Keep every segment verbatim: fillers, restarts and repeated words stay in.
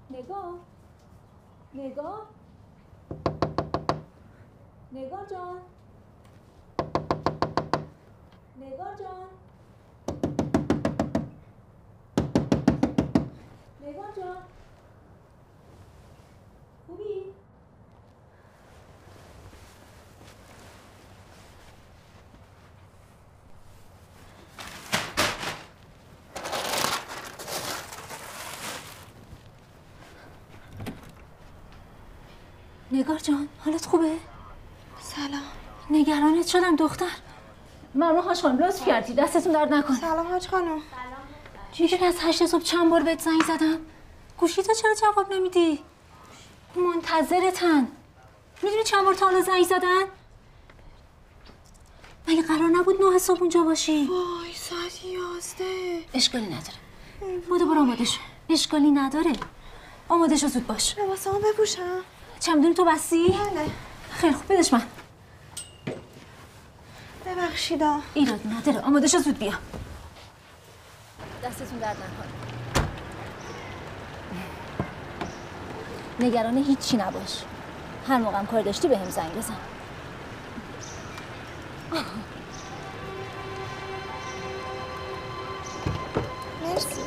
نگاه نگاه نگاه جان نگاه جان نگاه جان خوبی؟ نگار جان حالت خوبه؟ سلام. نگرانت شدم دختر. مامان حاج خانم لطف کردی دستتون درد نکنه. سلام حاج خانم. چیزی که از هشت صبح چند بار بهت زنگ زدم گوشیتو چرا جواب نمیدی؟ منتظرتن. میدونی چند بار تا حالا زنگ زدن؟ مگه قرار نبود نه صبح اونجا باشی؟ وای ساعت یازده. اشکالی نداره. بودو برو آماده شو. اشکالی نداره. آماده شو زود باش. لباسامو بپوشم. چمدون تو بستی؟ بله. خیلی خوب بدش من. ببخشیدا. ایراد نداره. آماده شو زود بیا. دستتون درد نکنه. نگران هیچی نباش. هر موقعم کار داشتی بهم زنگ بزن. مرسی.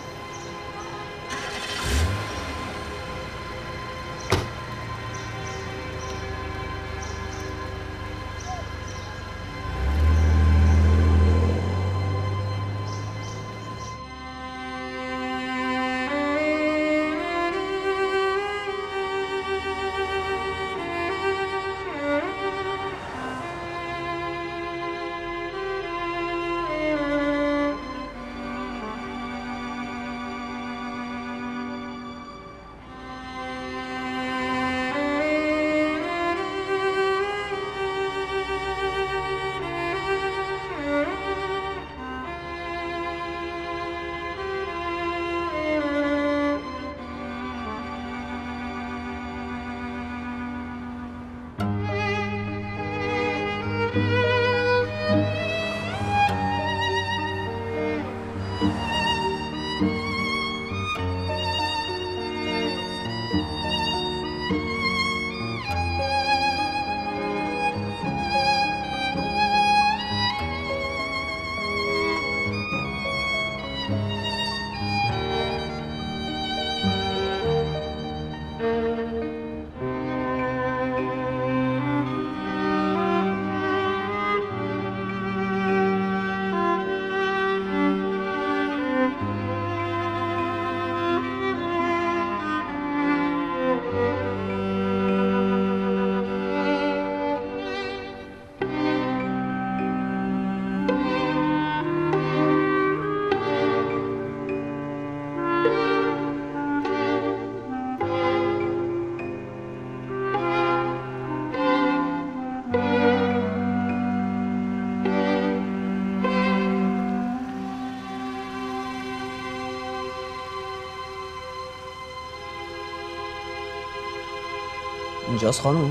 اینجاست خانم؟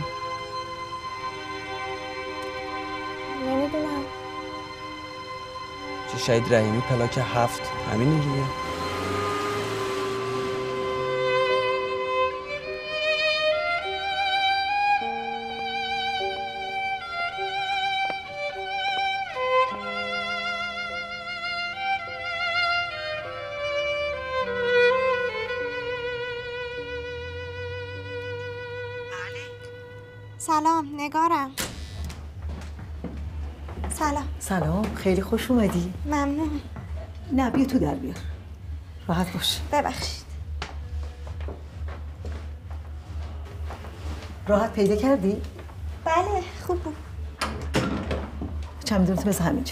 نمیدونم. چه شهید رحیمی پلاک هفت همینه دیگه. سلام نگارم. سلام. سلام خیلی خوش اومدی. ممنون. نه بیا تو در بیار. راحت باش. ببخشید. راحت پیدا کردی؟ بله خوب بود. چمدونتو بذار همینجا.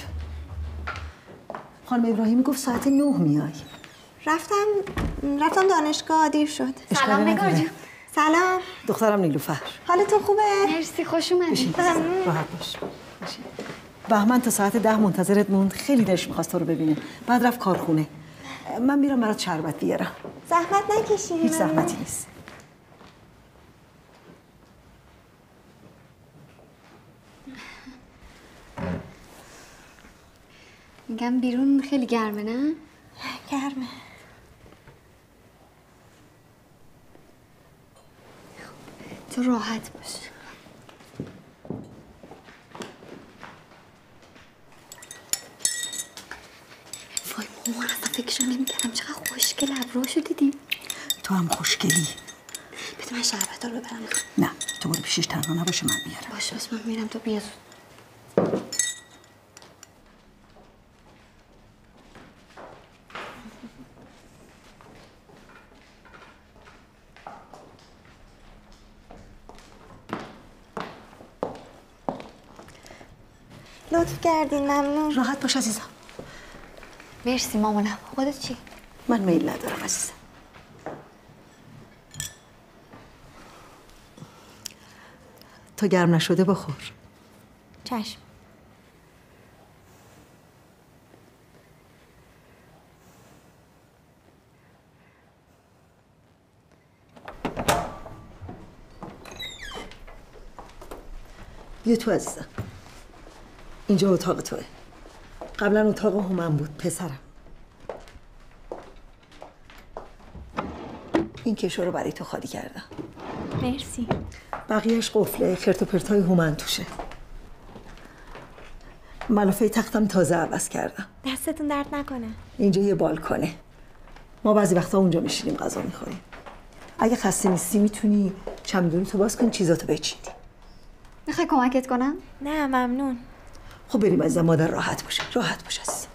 خانم ابراهیمی گفت ساعت نه میای. رفتم رفتم دانشگاه دیر شد. سلام نگار جون. سلام. دخترم نیلوفر. حالتون خوبه؟ مرسی خوش اومدید. راحت باش. بهمن تا ساعت ده منتظرت موند. خیلی دلش می‌خواست تو رو ببینه. بعد رفت کارخونه. من میرم برات شربت بیارم. زحمت نکشید. هیچ زحمتی نیست. میگم بیرون خیلی گرمه نه؟ گرمه. تو راحت باش. وای مامان اصلا فکرشو نمی‌کردم چقدر خوشگل ابروهاشو دیدی؟ تو هم خوشگلی. بده من شربت رو ببرم. نه تو برو پیشش تنها نباشه، من بیارم. باشه بس من میرم تو بیا زود. لطف کردین، ممنون. راحت باش عزیزم. مرسی مامانم. خودت چی؟ من میل ندارم عزیزم. تا گرم نشده بخور. چشم. بیا تو عزیزم. اینجا اتاق توه. قبلا اتاق هومن بود پسرم. این کشو رو برای تو خالی کردم. مرسی. بقیهش قفله، خرت و پرتای هومن توشه. ملافه تختم تازه عوض کردم. دستتون درد نکنه. اینجا یه بالکنه. ما بعضی وقتا اونجا میشینیم غذا میخوریم. اگه خسته نیستی میتونی چمدونی تو باز کن، چیزاتو بچینی. میخوای کمکت کنم؟ نه ممنون. خب بریم عزیزم، مادر راحت باشه. راحت باشه عزیزم.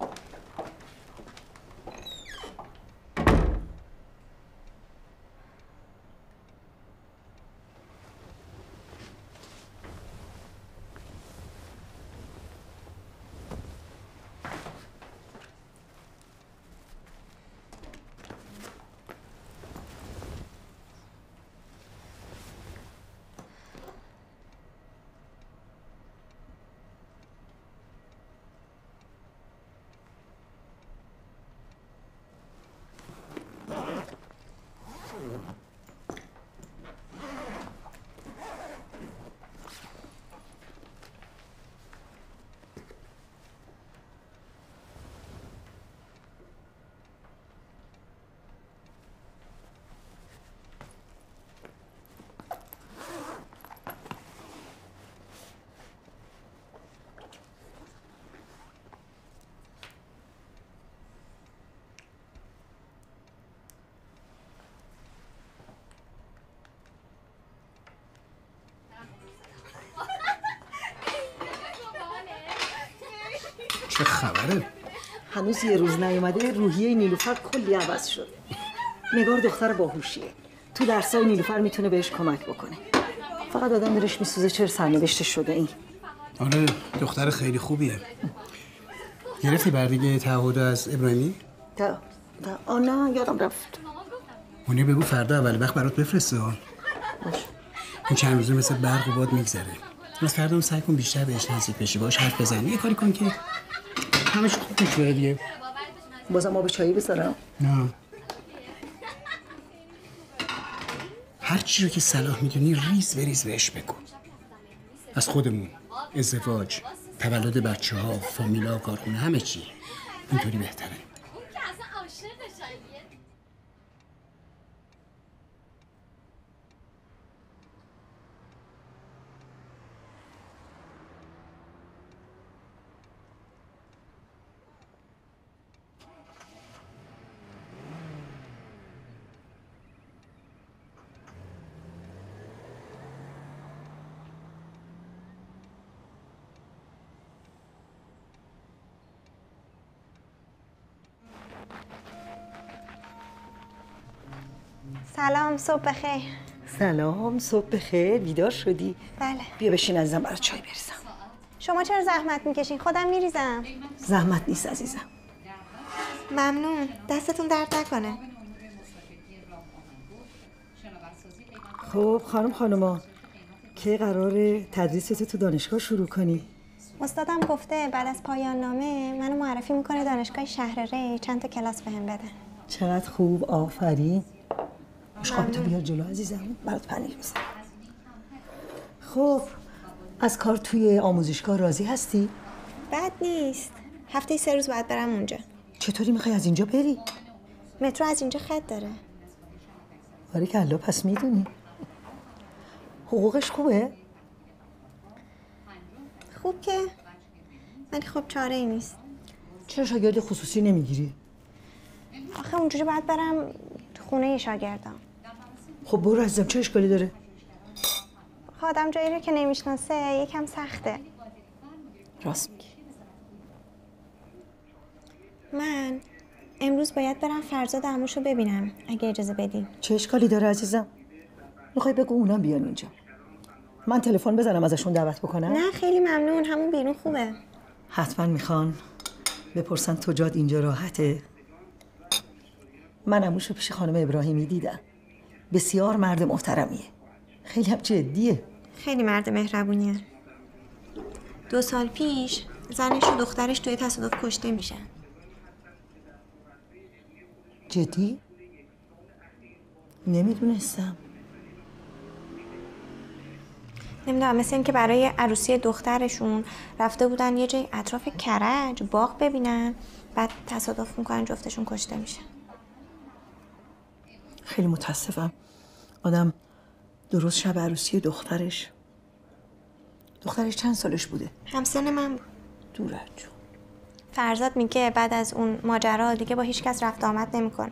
چه خبره؟ هنوز یه روز نیومده روحیه نیلوفر کلی عوض شد. نگار دختر باهوشیه. تو درسای نیلوفر میتونه بهش کمک بکنه. فقط آدم دلش میسوزه چرا سرنوشتش شده این. آره دختر خیلی خوبیه. گرفتی بردگی تعهد از ابراهیمی؟ تا تا آنا یادم رفت. اونی بگو فردا اول وقت برات بفرسته. باش. این چند روزه مثل برق و باد میگذره. از فردا هم سعی کن بیشتر بهش نزدیک بشی، باهاش حرف بزن. یه کاری کن که همه چی خوب پیش بره دیگه. بازم آب چایی بذارم؟ نه. هر چی رو که صلاح میدونی ریز بریز بهش بگو. از خودمون، ازدواج، تولد بچه ها، فامیلا، کارخونه، همه چی. اینطوری بهتره. سلام، صبح بخیر. سلام، صبح بخیر. بیدار شدی؟ بله. بیا بشین عزیزم برات چای بریزم. شما چرا زحمت میکشین؟ خودم میریزم. زحمت نیست عزیزم. ممنون. دستتون درد نکنه. خب خانم خانوما کی قراره تدریست تو دانشگاه شروع کنی؟ استادم گفته بعد از پایان نامه منو معرفی میکنه دانشگاه شهر ری چند تا کلاس بهم بده. چقدر خوب، آفرین. مشقابتو بیار جلو عزیزم، برات پنیر میزنم. خب از کار توی آموزشگاه راضی هستی؟ بد نیست. هفته سه روز باید برم اونجا. چطوری میخوای از اینجا بری؟ مترو از اینجا خط داره. باریکلا، پس میدونی. حقوقش خوبه؟ خوب که ولی خب چاره ای نیست. چرا شاگرد خصوصی نمیگیری؟ آخه اونجوری باید برم خونه شاگردام. خب برو عزیزم، چه اشکالی داره؟ آدم جایی رو که نمیشناسه یکم سخته. راست میگی. من امروز باید برم فرزاد عموشو ببینم اگه اجازه بدین. چه اشکالی داره عزیزم؟ میخوای بگو اونم بیان اینجا. من تلفن بزنم ازشون دعوت بکنم؟ نه خیلی ممنون، همون بیرون خوبه. حتما میخوان بپرسن تو جاد اینجا راحته. من عموشو پیش خانم ابراهیمی دیدم. بسیار مرد محترمیه. خیلی هم جدیه. خیلی مرد مهربونیه. دو سال پیش زنش و دخترش توی تصادف کشته میشن. جدی؟ نمیدونستم. نمیدونم، مثل این که برای عروسی دخترشون رفته بودن یه جای اطراف کرج باغ ببینن، بعد تصادف میکنن جفتشون کشته میشن. خیلی متاسفم. آدم درست شب عروسی دخترش. دخترش چند سالش بوده؟ همسن من بود. دور از جون. فرزاد میگه بعد از اون ماجرا دیگه با هیچ کس رفت آمد نمیکنه.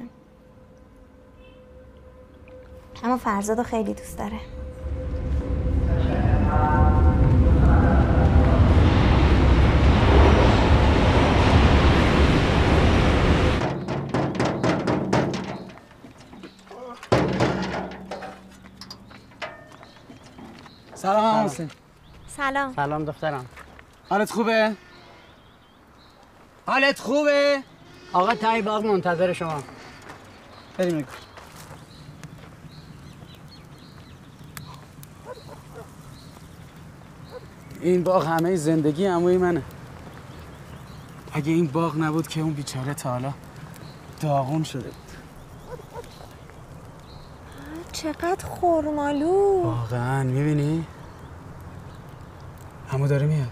اما فرزادو خیلی دوست داره. سلام حسین. سلام. سلام دخترم. حالت خوبه؟ حالت خوبه؟ آقا تایی باغ منتظر شما. بریم نگاه. این باغ همه زندگی عموی منه. اگه این باغ نبود که اون بیچاره تا حالا داغون شده بود. چقدر خرمالو. واقعا میبینی؟ عمو داره میاد.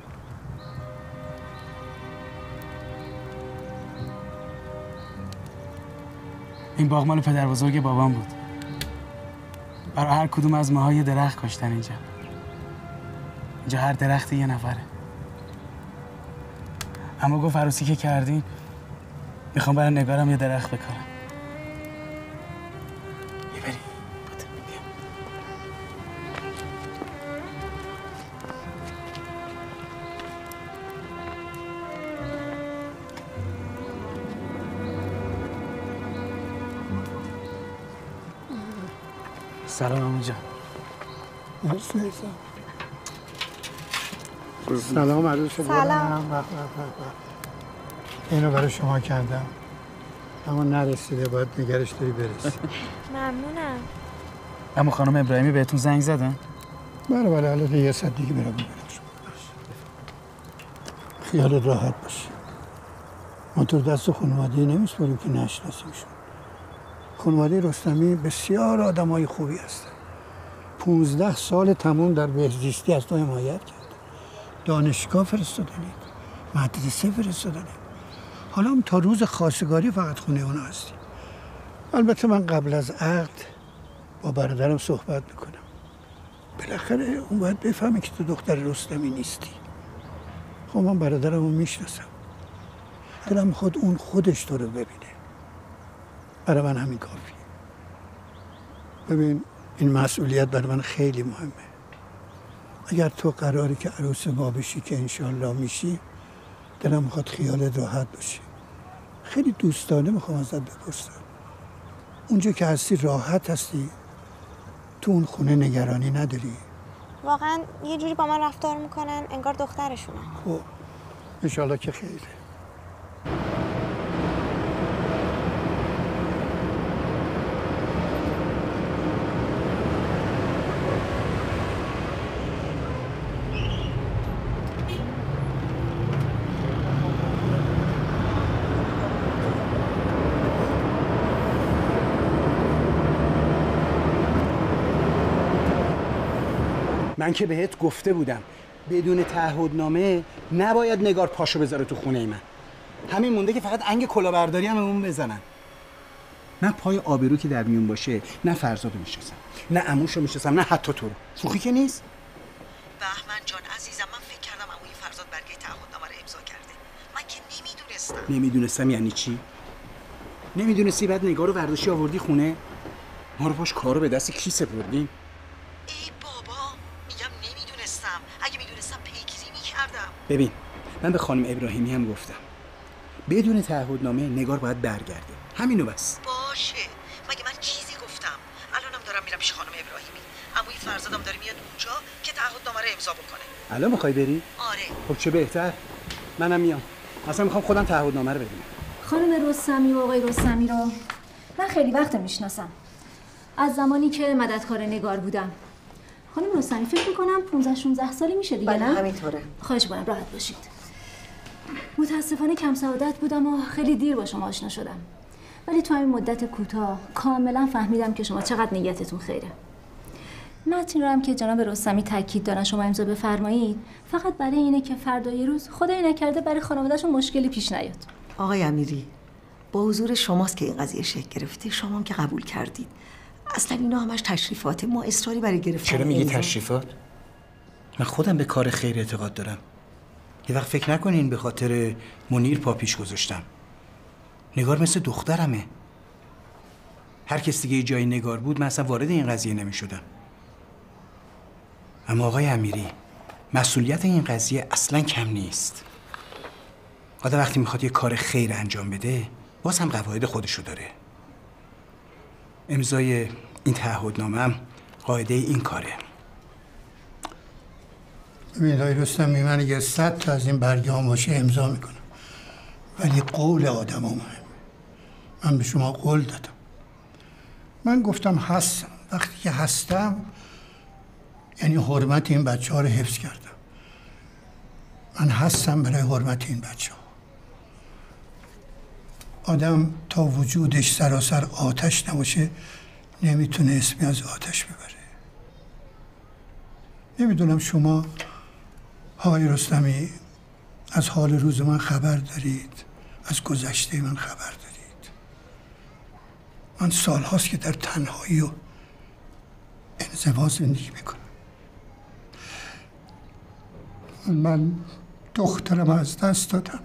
این باغ مال پدر بزرگ بابام بود. برای هر کدوم از ماها یه درخت کاشتن اینجا. اینجا هر درختی یه نفره. اما گفت عروسی که کردیم میخوام برای نگارم یه درخت بکارم. یه بریم. سلام عمو جان. سلام عروس. سلام. اینو برای شما کردم اما نرسیده، باید نگرش داری برسی. ممنونم. اما خانم ابراهیمی بهتون زنگ زدن؟ بله بله، حالا یه ساعت دیگه برم ببرم. خیالت راحت باشه. ما تو دست خانواده نمیسپاریم که نشناسیمشون. خانواده رستمی بسیار آدمای خوبی هستن. پونزده سال تمام در بهزیستی از تو حمایت کرد. دانشگاه فرستادنید، مدرسه فرستادنید. حالا هم تا روز خواستگاری فقط خونه اونا هستی. البته من قبل از عقد با برادرم صحبت میکنم. بالاخره اون باید بفهمه که تو دختر رستمی نیستی. خب من برادرم رو میشناسم. دلم میخواد اون خودش تو رو ببینه. برای من همین کافیه. ببین این مسئولیت برای من خیلی مهمه. اگر تو قراری که عروس ما بشی که انشالله میشی، دلم میخواد خیالت راحت باشه. خیلی دوستانه میخوام ازت بپرسم، اونجا که هستی راحت هستی؟ تو اون خونه نگرانی نداری؟ واقعا یه جوری با من رفتار میکنن انگار دخترشونم. خب انشالله که خیره. من که بهت گفته بودم بدون تعهدنامه نباید نگار پاشو بذاره تو خونه من. همین مونده که فقط انگ کلاهبرداری هم اون بزنن. من پای آبرو که در میون باشه نه فرزادو میشناسم نه عموشو میشناسم نه حتی تو رو. شوخی که نیست. بهمن جان عزیزم، من فکر کردم عموی فرزاد برگه تعهدنامه رو امضا کرده. من که نمیدونستم. نمیدونستم یعنی چی؟ نمیدونستی بعد نگار رو ورداشتی آوردی خونه؟ ما رو باش کارو به دست کی سپردیم؟ ای بابا، میگم نمیدونستم. اگه میدونستم پیگیری میکردم. ببین، من به خانم ابراهیمی هم گفتم بدون تعهدنامه نگار باید برگرده. همینو بس. باشه، مگه من چیزی گفتم؟ الانم دارم میرم پیش خانم ابراهیمی. عموی فرزادم داره میاد اونجا که تعهدنامه رو امضا بکنه. الان میخوای بری؟ آره. خب چه بهتر. منم میام. اصلا میخوام خودم تعهدنامه رو ببینم. خانم رستمی و آقای رستمی رو من خیلی وقت میشناسم، از زمانی که مددکار نگار بودم. خانم رستمی فکر میکنم پانزده شانزده سالی میشه دیگه، نه؟ بله همینطوره. خواهش می‌کنم راحت باشید. متاسفانه کم سعادت بودم و خیلی دیر با شما آشنا شدم، ولی تو همین مدت کوتاه کاملا فهمیدم که شما چقدر نیتتون خیره. متن رو هم که جناب رستمی تاکید دارن شما امضا بفرمایید فقط برای اینه که فردای روز خدای نکرده برای خانواده‌شون مشکلی پیش نیاد. آقای امیری، با حضور شماست که این قضیه شکل گرفته. شما هم که قبول کردید. اصلا اینا همش تشریفاته. ما اصراری برای گرفتن چرا میگی امضا. تشریفات؟ من خودم به کار خیر اعتقاد دارم. یه وقت فکر نکنین به خاطر منیر پا پیش گذاشتم. نگار مثل دخترمه. هر کس دیگه جای نگار بود من اصلا وارد این قضیه نمیشدم. اما آقای امیری، مسئولیت این قضیه اصلا کم نیست. آدم وقتی میخواد یه کار خیر انجام بده باز هم قواعد خودشو داره. امضای این تعهدنامه هم قاعده این کاره. ببینید آقای رستمی، من اگه صد تا از این برگه ها باشه امضا میکنم، ولی قول آدم ها مهمه. من به شما قول دادم. من گفتم هستم. وقتی که هستم یعنی حرمت این بچه ها رو حفظ کردم. من هستم برای حرمت این بچه ها. آدم تا وجودش سراسر آتش نباشه نمیتونه اسمی از آتش ببره. نمیدونم شما آقای رستمی از حال روز من خبر دارید، از گذشته من خبر دارید. من سال هاست که در تنهایی و انزوا زندگی میکنم. من دخترم از دست دادم.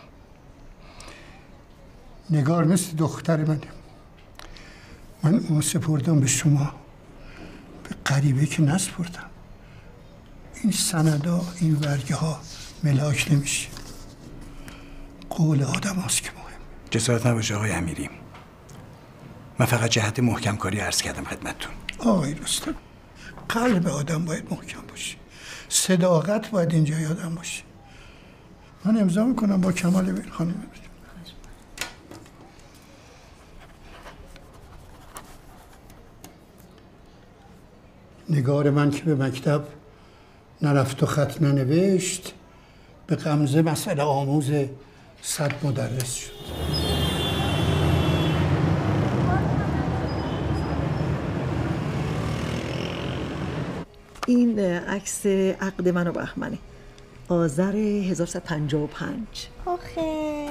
نگار مثل دختر منه. من اون سپردم به شما، به غریبه که نسپردم. این سندا، این ورگه ها ملاک نمیشه. قول آدم هاست که مهم. جسارت نباشه آقای امیری. من فقط جهت محکم کاری عرض کردم خدمتتون. آقای رستم، قلب آدم باید محکم باشه. صداقت باید اینجا آدم باشه. من امضا میکنم با کمال میل خانم. نگار من که به مکتب نرفت و خط ننوشت، به غمزه مسئله آموز صد مدرس شد. این عکس عقد من و بهمنه، آذر هزار و سیصد و پنجاه و پنج. آخه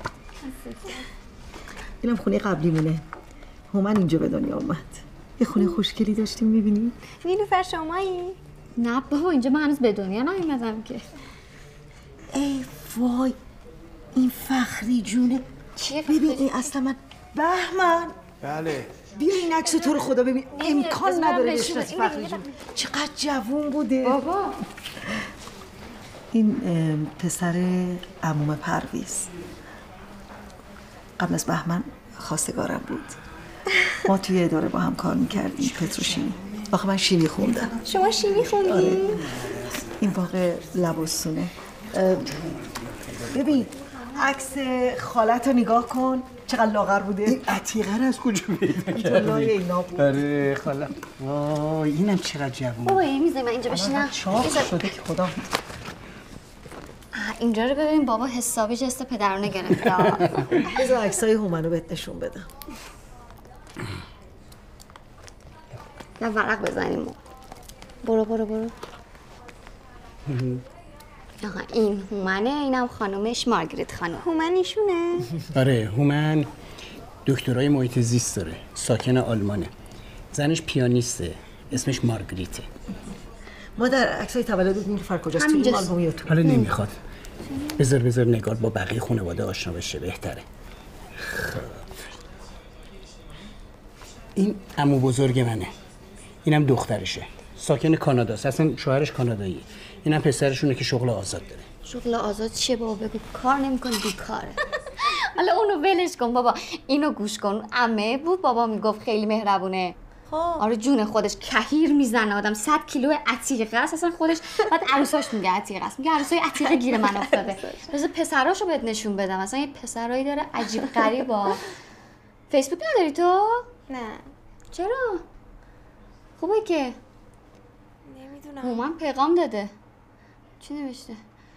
اینم خونه قبلیمونه. هومن اینجا به دنیا اومد. یه خونه خوشگلی داشتیم میبینی؟ نیلوفر شمایی؟ نه بابا، اینجا من هنوز به دنیا نیومدم که. ای وای، این فخری جونه. چیه ببین این اصلا من بهمن. بله. بیا این عکس تو رو خدا ببین. امکان نداره بشناسی فخری جون. چقدر جوون بوده. بابا این پسر عموم پرویز. قبل از بهمن خواستگارم بود. ما توی اداره با هم کار میکردیم، پتروشیمی. آخه من شیمی خوندم. شما شیمی خوندی؟ آره. این واقع لباسونه. ببین عکس خالت رو نگاه کن، چقدر لاغر بوده. این عتیقه رو از کجا پیدا کردی؟ اینا بود. آره خاله. وای اینم چقدر جوونه. بابا یه میزه من اینجا بشینم. چاق شده که خدا. اینجا رو ببین بابا، حسابی جست پدرانه گرفته. بذار عکسای هومن رو بهت نشون بدم. نه ورق بزنیم. برو برو برو. آها این هومنه، اینم خانومش مارگریت خانم. هومن ایشونه؟ آره هومن دکترای محیط زیست داره، ساکن آلمانه. زنش پیانیسته، اسمش مارگریته. مادر عکسای تولد نیلوفر کجاست؟ تو این آلبوم یا تو؟ حالا نمیخواد. بذار بذار نگار با بقیه خانواده آشنا بشه بهتره. خب این عمو بزرگ منه. اینم دخترشه. ساکن کاناداست. اصلا شوهرش کاناداییه. اینم پسرشونه که شغل آزاد داره. شغل آزاد چیه بابا؟ بگو کار نمی‌کنه، بیکاره. حالا اونو ولش کن بابا، اینو گوش کن. عمه بود بابا میگفت خیلی مهربونه. خب آره جون خودش کهیر میزنه آدم. صد کیلو عتیقه است اصلا خودش. بعد عروساش میگه عتیقه است، میگه عروسای عتیقه گیر من افتاده. بذار پسراشو بهت نشون بدم. اصلا یه پسرایی داره عجیب غریبا. فیسبوک نداری تو؟ نه. چرا؟ خوبه که نمیدونم. هومن پیغام داده. چی نوشته؟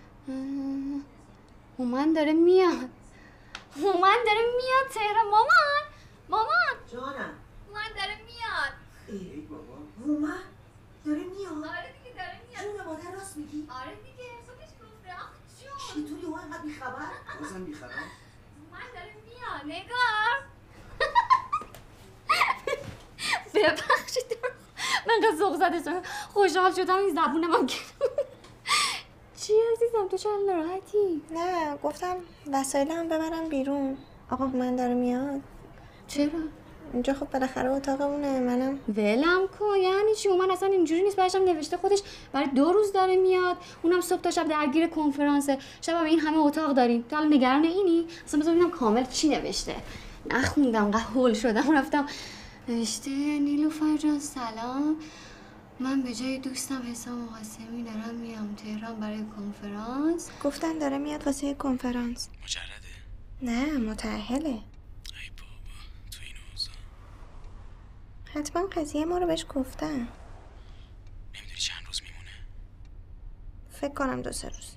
هومن داره میاد. هومن داره میاد تهران. مامان مامان جانم هومن داره میاد. ای بابا هومن داره میاد؟ آره دیگه داره میاد. جون مادر راست میگی؟ آره دیگه خودش گفته. آخ جون چطوری هومن اینقدر بیخبر؟ بازم بیخبر؟ هومن داره میاد. نگار ببخشید من قد ذوق زده شدم، خوشحال شدم این زبونم گرفت. چی عزیزم تو چرا ناراحتی؟ نه گفتم وسایلم ببرم بیرون. آقا من داره میاد. چرا؟ اینجا خب بالاخره اتاقمونه. منم ولم کن. یعنی چی؟ من اصلا اینجوری نیست. برشم نوشته خودش برای دو روز داره میاد، اونم صبح تا شب درگیر کنفرانسه. شبم این همه اتاق داریم. تو الان نگران اینی؟ اصلا بذار ببینم کامل چی نوشته. نخوندم، قد هول شدم رفتم. نوشته نیلوفر جان سلام، من به جای دوستم حسام قاسمی دارم میام تهران برای کنفرانس. گفتن داره میاد واسه کنفرانس. مجرده؟ نه متأهله. ای بابا تو این اوضاع حتما قضیه ما رو بهش گفتن. نمیدونی چند روز میمونه؟ فکر کنم دو سه روز.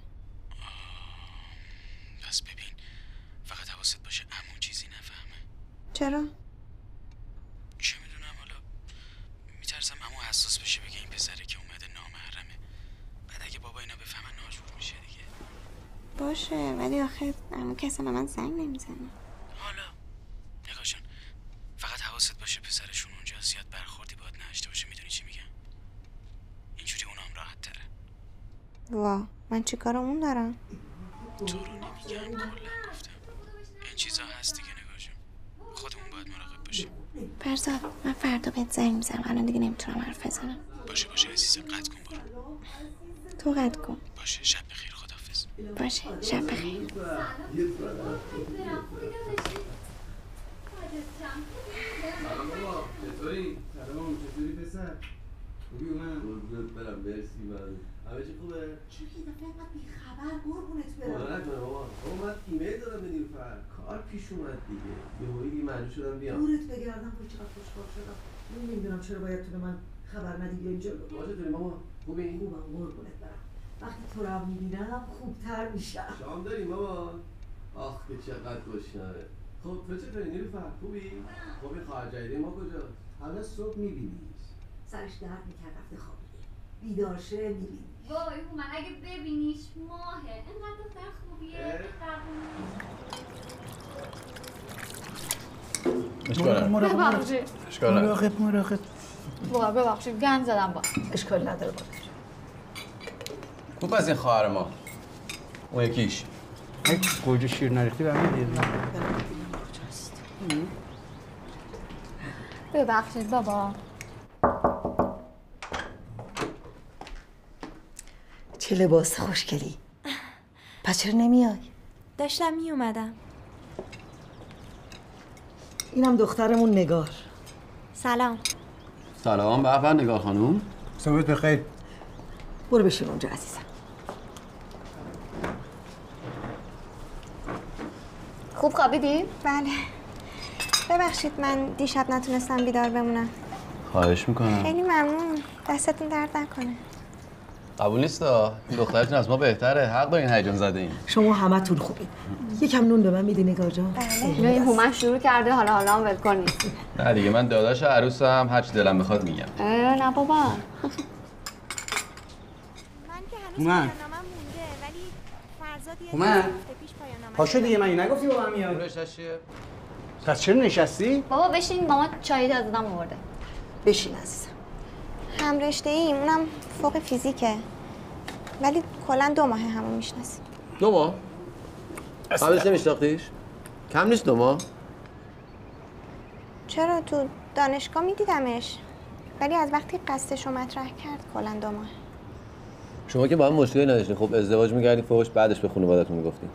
پس ببین فقط حواست باشه عمو چیزی نفهمه. چرا؟ چه میدونم، حالا میترسم عمو حساس بشه بگه این پسره که اومده نامحرمه. بعد اگه بابا اینا بفهمن ناجور میشه دیگه. باشه ولی آخه عمو کسی به من زنگ نمیزنه. حالا نگاشون فقط حواست باشه پسرشون اونجا زیاد برخوردی باید نداشته باشه. میدونی چی میگم؟ اینجوری اونام راحت تره. وا من چی کارمون دارم؟ تو رو نمیگن کلا گفتم این چیزا هست دیگه. نگاشون خودمون باید مراقب باشیم. فرزاد من فردا بهت زنگ میزنم. الان دیگه نمیتونم حرف بزنم. باشه باشه عزیزم قطع کن برو. تو قطع کن. باشه شب بخیر خداحافظ. باشه شب بخیر. سلام بابا چطوری؟ سلام چطوری پسر؟ خوبی اومد؟ قربونت برم مرسی من همه چی خوبه؟ چون که این دفعه اینقدر بیخبر قربونت برم. مبارک کنم بابا بابا من ایمیل دادم به نیلوفر کار پیش اومد دیگه یهویی دیگه مجبور شدم بیام. دورت بگردم وای چقدر خوشحال شدم. نمیدونم چرا باید تو به من خبر ندی بیایم جلو. ما چطوری ماما؟ خوبی؟ خوبم قربونت برم. وقتی تو رو هم میبینم خوبتر میشم. شام داریم بابا؟ آخ که چقدر گشنمه. خب تو چطوری نیلوفر؟ خوبی؟ خوبی خواهر جدید ما کجاست؟ حالا صبح میبینیش. سرش درد میکرد رفته خوابیده. بیدار شه میبینیش. وای هومن اگه ببینیش ماهه. اینقدر دختر خوبیه. ببخشید مراقب مراقب. واقعا ببخشید گند زدم با. اشکال نداره با. خوب از این خواهر ما اون یکیش گوجه شیر نریختی برمی دیدم. ببخشید بابا. چه لباس خوشگلی. پس چرا نمیای؟ داشتم می اومدم. اینم دخترمون نگار. سلام. سلام به به نگار خانوم. صبحت بخیر. برو بشین اونجا عزیزم. خوب خوابیدی؟ بله. ببخشید من دیشب نتونستم بیدار بمونم. خواهش میکنم. خیلی ممنون. دستتون درد نکنه. قبول نیستا. این دخترتون از ما بهتره. حق دارین هیجان زده این. شما همتون خوبین. یکم نون به من میدی نگار جان؟ بله. این هومن شروع کرده حالا حالا هم ول کنی. نه دیگه من داداش عروسم هر چی دلم بخواد میگم. نه بابا. من که هنوز هومن. پایان‌نامه‌م مونده ولی فرزاد یه هومن. هفته پیش پایان‌نامه پاشو دیگه من نگفتی با من میاد. پولش چیه؟ پس چرا نشستی؟ بابا بشین، مامان چای دادم آورده. بشین عزیزم. هم رشته ایم، اونم فوق فیزیکه. ولی کلا دو ماه همو میشناسیم. دو ماه؟ قبلش نمیشناختیش؟ کم نیست دو ماه؟ چرا تو دانشگاه میدیدمش. ولی از وقتی قصدشو مطرح کرد کلا دو ماه. شما که با هم مشکلی نداشتین، خب ازدواج می‌کردین فوقش بعدش به خانواده‌تون میگفتین.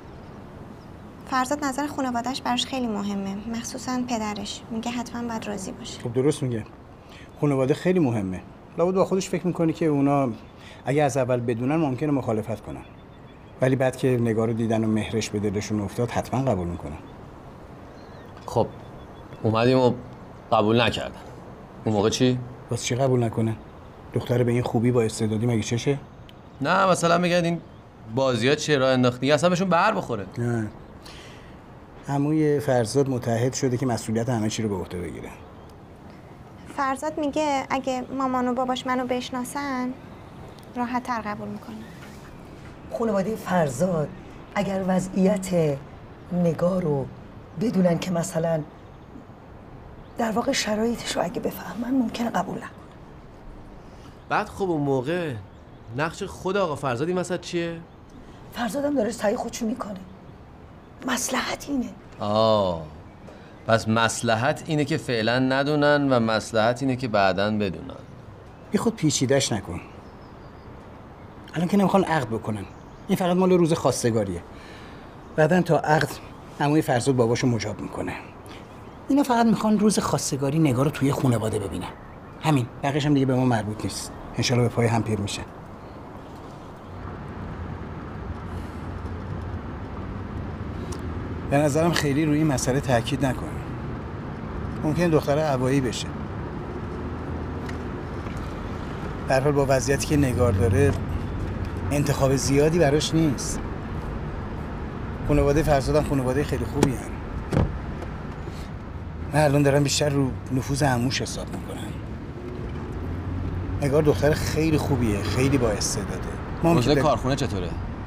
فرزاد نظر خانواده‌اش براش خیلی مهمه، مخصوصا پدرش. میگه حتما باید راضی باشه. خب درست میگه. خانواده خیلی مهمه. لابد با خودش فکر میکنه که اونا اگه از اول بدونن ممکنه مخالفت کنن. ولی بعد که نگار رو دیدن و مهرش به دلشون افتاد حتما قبول میکنن. خب اومدیم و قبول نکردن. اون موقع چی؟ واسه چی قبول نکنن؟ دختر به این خوبی با استعدادی مگه چشه؟ نه مثلا میگن این بازی‌ها چرا انداختی؟ اصلا بهشون بر بخوره. نه. عموی فرزاد متعهد شده که مسئولیت همه چی رو به عهده بگیره. فرزاد میگه اگه مامان و باباش منو بشناسن راحت‌تر قبول میکنن. خانواده فرزاد اگر وضعیت نگار رو بدونن که مثلا در واقع شرایطش رو اگه بفهمن ممکنه قبول نکنن. بعد خب اون موقع نقش خود آقا فرزاد این مثلا چیه؟ فرزاد هم داره سعی خودشو میکنه. مصلحت اینه. آه پس مصلحت اینه که فعلا ندونن و مصلحت اینه که بعداً بدونن. بی خود پیچیدش نکن. الان که نمیخوان عقد بکنن. این فقط مال روز خواستگاریه. بعداً تا عقد عموی فرزاد باباشو مجاب میکنه. اینا فقط میخوان روز خواستگاری نگار رو توی خانواده ببینن. همین. بقیش هم دیگه به ما مربوط نیست. انشالله به پای هم پیر میشن. به نظرم خیلی روی این مسئله تاکید نکن. ممکنه دختر هوایی بشه. به هر حال با وضعیتی که نگار داره انتخاب زیادی براش نیست. خانواده فرزادم خانواده خیلی خوبی هن. من الان دارم بیشتر رو نفوذ عموش حساب میکنم. نگار دختر خیلی خوبیه، خیلی با استعداده. موضوع کارخونه چطوره؟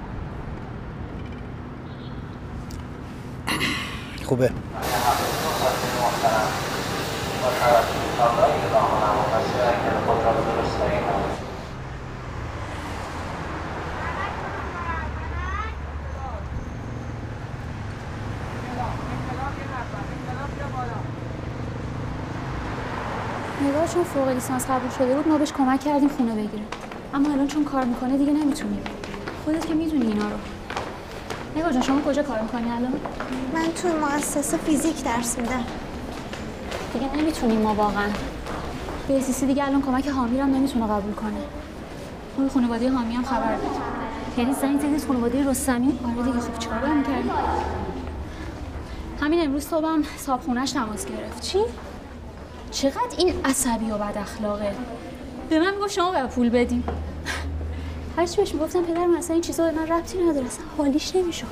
خوبه. نگار چون فوق لیسانس قبول شده بود ما بهش کمک کردیم خونه بگیره. اما الان چون کار میکنه دیگه نمیتونیم. خودت که میدونی اینا رو. نگار جان شما کجا کار میکنی الان؟ من تو مؤسسه فیزیک درس میدم. دیگه نمیتونیم ما واقعا. بهزیستی دیگه الان کمک حامی هم نمیتونه قبول کنه. اون خانواده حامی هم خبر داد. یعنی زنگ زدید خانواده رستمی؟ آره دیگه خب چیکار باید می‌کردیم؟ همین امروز صبحم صاحبخونه‌اش تماس گرفت. چی؟ چقدر این عصبی و بد اخلاقه. به من میگفت شما باید پول بدیم. هر چی بهش میگفتم پدرم اصلا این چیزا به من ربطی نداره، اصلا حالیش نمیشد.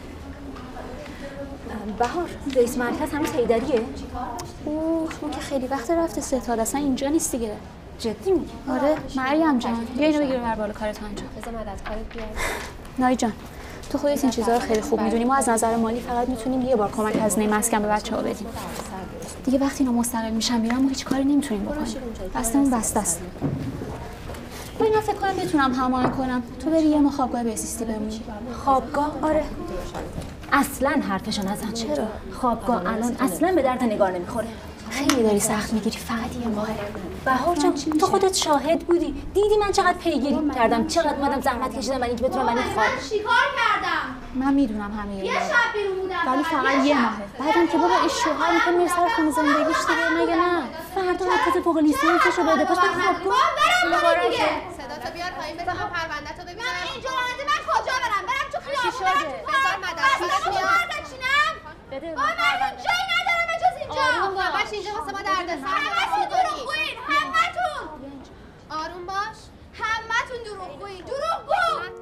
بهار رئیس مرکز همون حیدریه؟ اوه اون که خیلی وقت رفته ستاد، اصلا اینجا نیست دیگه. جدی میگی؟ آره مریم جان بیا اینو بگیر بر بالا کارت انجام. بذار من از کارت بیارم. نای جان تو خودت این چیزا رو خیلی خوب میدونی. ما از نظر مالی فقط میتونیم یه بار کمک هزینه مسکن به بچه‌ها بدیم. دیگه وقتی اینا مستقل میشن میرن ما هیچ کاری نمیتونیم بکنیم. دستمون بسته است. من اینا فکر کنم بتونم هماهنگ کنم. تو بری یه ما خوابگاه بهزیستی بمونی. خوابگاه؟ آره. اصلا حرفشو نزن. چرا؟ خوابگاه الان اصلا به درد نگار نمیخوره. خیلی داری سخت میگیری، فقط یه ماهه. بهار جان تو خودت شاهد بودی، دیدی من چقدر پیگیری کردم، چقدر اومدم زحمت کشیدم برای اینکه بتونم برای خواب. من چیکار کردم؟ من میدونم همه اینا. یه شب بیرون بودم ولی فقط یه ماهه. بعدم که بابا این شوهر میکنه میره سر خونه زندگیش دیگه، مگه نه؟ فردا وقت فوق لیسانسشو بده پاش من خوابگاه برم دیگه. صداتو بیار پایین بزن پروندهتو ببینم. من اینجا راننده من کجا برم؟ برم تو خیابون برم تو کار مدرسه کار بچینم؟ بده من جایی ندارم به جز اینجا. آروم باش اینجا واسه ما دردسر. همتون دروغگوین، همتون. آروم باش. همتون دروغگوین، دروغگو.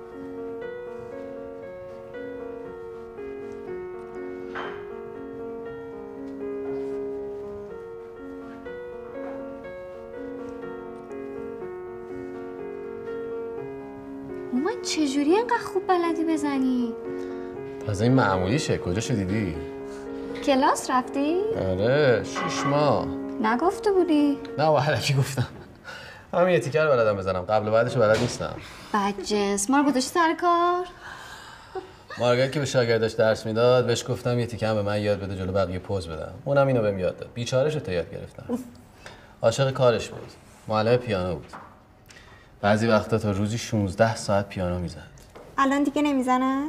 مامان چجوری اینقدر خوب بلدی بزنی؟ از این معمولیشه، کجاشو دیدی؟ کلاس رفتی؟ آره شیش ماه. نگفته بودی؟ نه و حالا کی گفتم. همین یه تیکر بلدم بزنم، قبل و بعدش بلد نیستم. بدجنس، ما رو گذاشتی سر کار؟ مارگریت که به شاگرداش درس میداد بهش گفتم یه تیکه هم به من یاد بده جلو بقیه پوز بدم. اونم اینو بهم یاد داد. بیچاره‌شو تا یاد گرفتم. عاشق کارش بود. معلم پیانو بود. بعضی وقتا تا روزی شانزده ساعت پیانو میزد. الان دیگه نمیزنن؟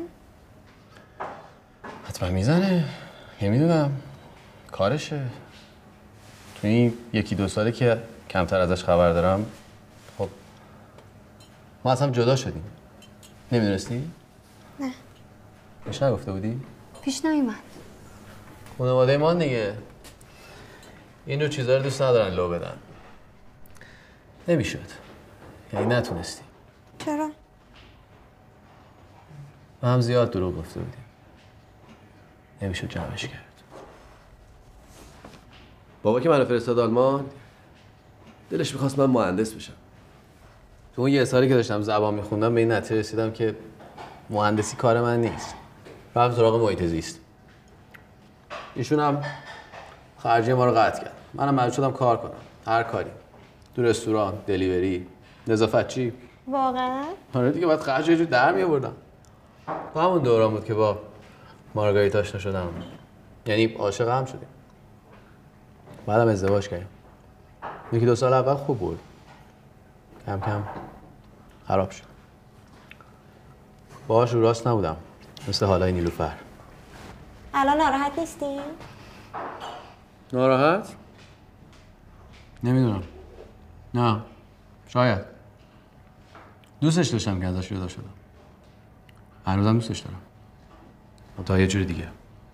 حتما میزنه. نمیدونم. کارشه. تو این یکی دو ساله که کمتر ازش خبر دارم. خب ما اصلا جدا شدیم. نمیدونستی؟ نه. پیش نگفته بودی؟ پیش نیومد. خانواده ما دیگه این رو چیزا رو دوست ندارن لو بدن. نمیشد. یعنی نتونستی. چرا؟ ما هم زیاد دروغ گفته بودیم. نمیشد جمعش کرد. بابا که منو فرستاد آلمان دلش میخواست من مهندس بشم. تو اون یه سالی که داشتم زبان میخوندم به این نتیجه رسیدم که مهندسی کار من نیست. رفتم سراغ محیط زیست. ایشون هم خرجی ما رو قطع کرد. منم مجبور شدم کار کنم. هر کاری. تو رستوران، دلیوری، نظافتچی. واقعا؟ آره دیگه باید خرج یه جور در میآوردم. تو همون دوران بود که با مارگاریت آشنا شدم. یعنی عاشق هم شدیم. بعدم ازدواج کردیم. یکی دو سال اول خوب بود. کم کم خراب شد. باهاش رو راست نبودم. مثل حالای نیلوفر. الان ناراحت نیستی؟ ناراحت؟ نمیدونم. نه. شاید. دوستش داشتم که ازش جدا شدم. هنوزم دوستش دارم. تا یه جور دیگه.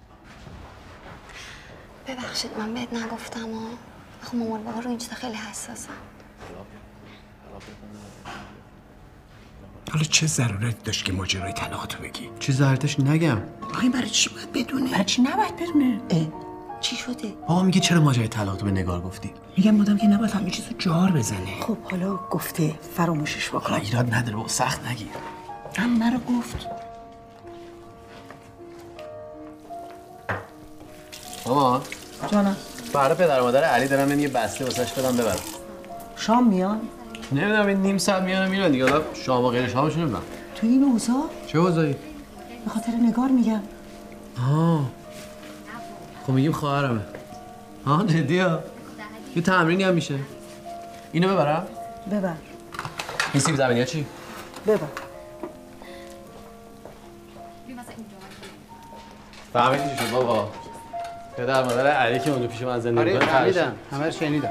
ببخشید من بهت نگفتم ها. آخه مامان بابا رو این چیزا خیلی حساسم. حالا چه ضرورتی داشت که ماجرای طلاقتو بگی؟ چه ضرورتش نگم. آخه این برای چی باید بدونه؟ برای چی نباید بدونه؟ اه. چی شده؟ بابا میگه چرا ماجرای طلاقتو به نگار گفتی؟ میگم مادام که نباید همه چیزو جار بزنه. خب حالا گفته فراموشش بکن. حالا ایراد نداره بابا سخت نگیر. هم رو گفت. مامان جانم. فردا پدر و مادر علی دارم یه بسته واسش بدم ببرم. شام میان؟ نمیدونم این نیم ساعت میان میرن دیگه. حالا شام و غیر شامشون نمیدونم. تو این اوضاع؟ چه اوضاعی؟ به خاطر نگار میگم. آه. خب میگیم خواهرمه. آه جدیه. یه تمرینی هم میشه. اینو ببرم؟ ببر. این سیب زمینی ها چی؟ ببر. فهمیدی چی شد بابا؟ پدر مادر علی که اونجا پیش من زندگی آره می‌کنه. فهمیدم. همه رو شنیدم.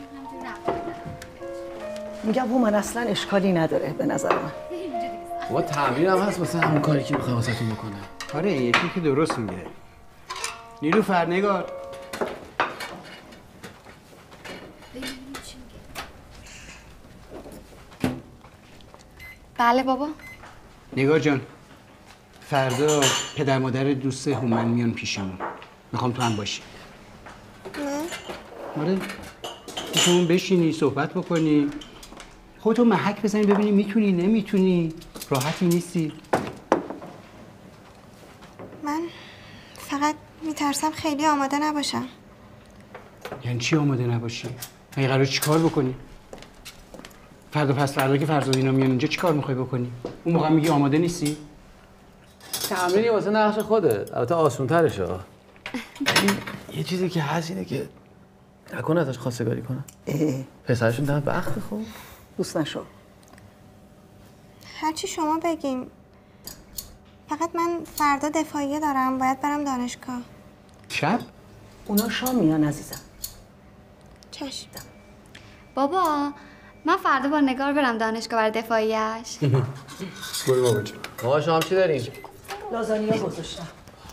میگم او من اصلا اشکالی نداره به نظر من. بابا تمرین هم هست واسه همون کاری که میخوام واسهتون بکنم. آره یکی که درست میگه. نیلوفر نگار. بله بابا. نگار جان فردا پدر مادر دوست هومن میان پیشمون. میخوام تو هم باشی. نه؟ آره میتونم بشینی صحبت بکنی خودتو محک بزنی ببینی میتونی نمیتونی راحتی نیستی. من فقط میترسم خیلی آماده نباشم. یعنی چی آماده نباشی؟ مگه قراره چیکار بکنی؟ فردا پس فردا که فرزاد اینا میان اینجا چیکار میخوای بکنی؟ اون موقع میگی آماده نیستی؟ تمرینی واسه نقش خودت. البته آسون‌ترشه. یه چیزی که هست اینه که نکنه ازش خواستگاری کنه. پسرشون دارن بخت خوب. دوست نشو. هرچی شما بگیم. فقط من فردا دفاعیه دارم باید برم دانشگاه. شب؟ اونا شام میان عزیزم. چشم. بابا من فردا با نگار برم دانشگاه برای دفاعیش. برو بابا جون. ما شام چی داریم؟ لازانیا گذاشتم.